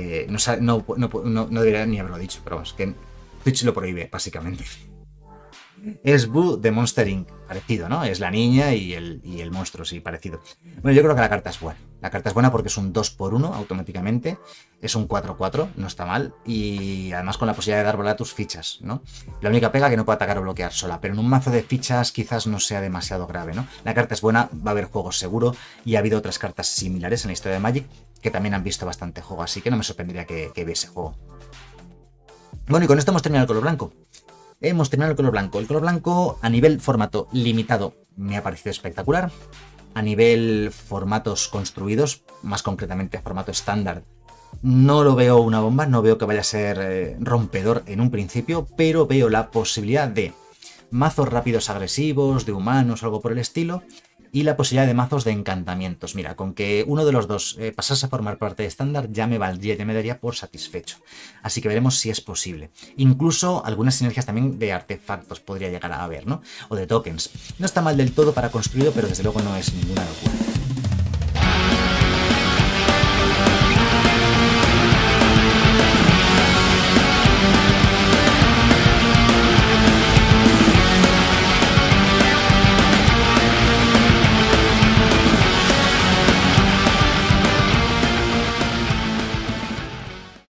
no debería ni haberlo dicho, pero vamos, que Twitch lo prohíbe, básicamente. Es Boo de Monster Inc. Parecido, ¿no? Es la niña y el monstruo, sí, parecido. Bueno, yo creo que la carta es buena. La carta es buena porque es un 2x1 automáticamente. Es un 4-4, no está mal. Y además con la posibilidad de dar bola a tus fichas, ¿no? La única pega que no puede atacar o bloquear sola. Pero en un mazo de fichas quizás no sea demasiado grave, ¿no? La carta es buena, va a haber juegos seguro. Y ha habido otras cartas similares en la historia de Magic que también han visto bastante juego. Así que no me sorprendería que viese juego. Bueno, y con esto hemos terminado el color blanco. Hemos terminado el color blanco. El color blanco a nivel formato limitado me ha parecido espectacular. A nivel formatos construidos, más concretamente formato estándar, no lo veo una bomba, no veo que vaya a ser rompedor en un principio, pero veo la posibilidad de mazos rápidos agresivos, de humanos, algo por el estilo, y la posibilidad de mazos de encantamientos. Mira, con que uno de los dos pasase a formar parte de estándar ya me valdría, ya me daría por satisfecho. Así que veremos si es posible. Incluso algunas sinergias también de artefactos podría llegar a haber, ¿no? O de tokens. No está mal del todo para construido, pero desde luego no es ninguna locura.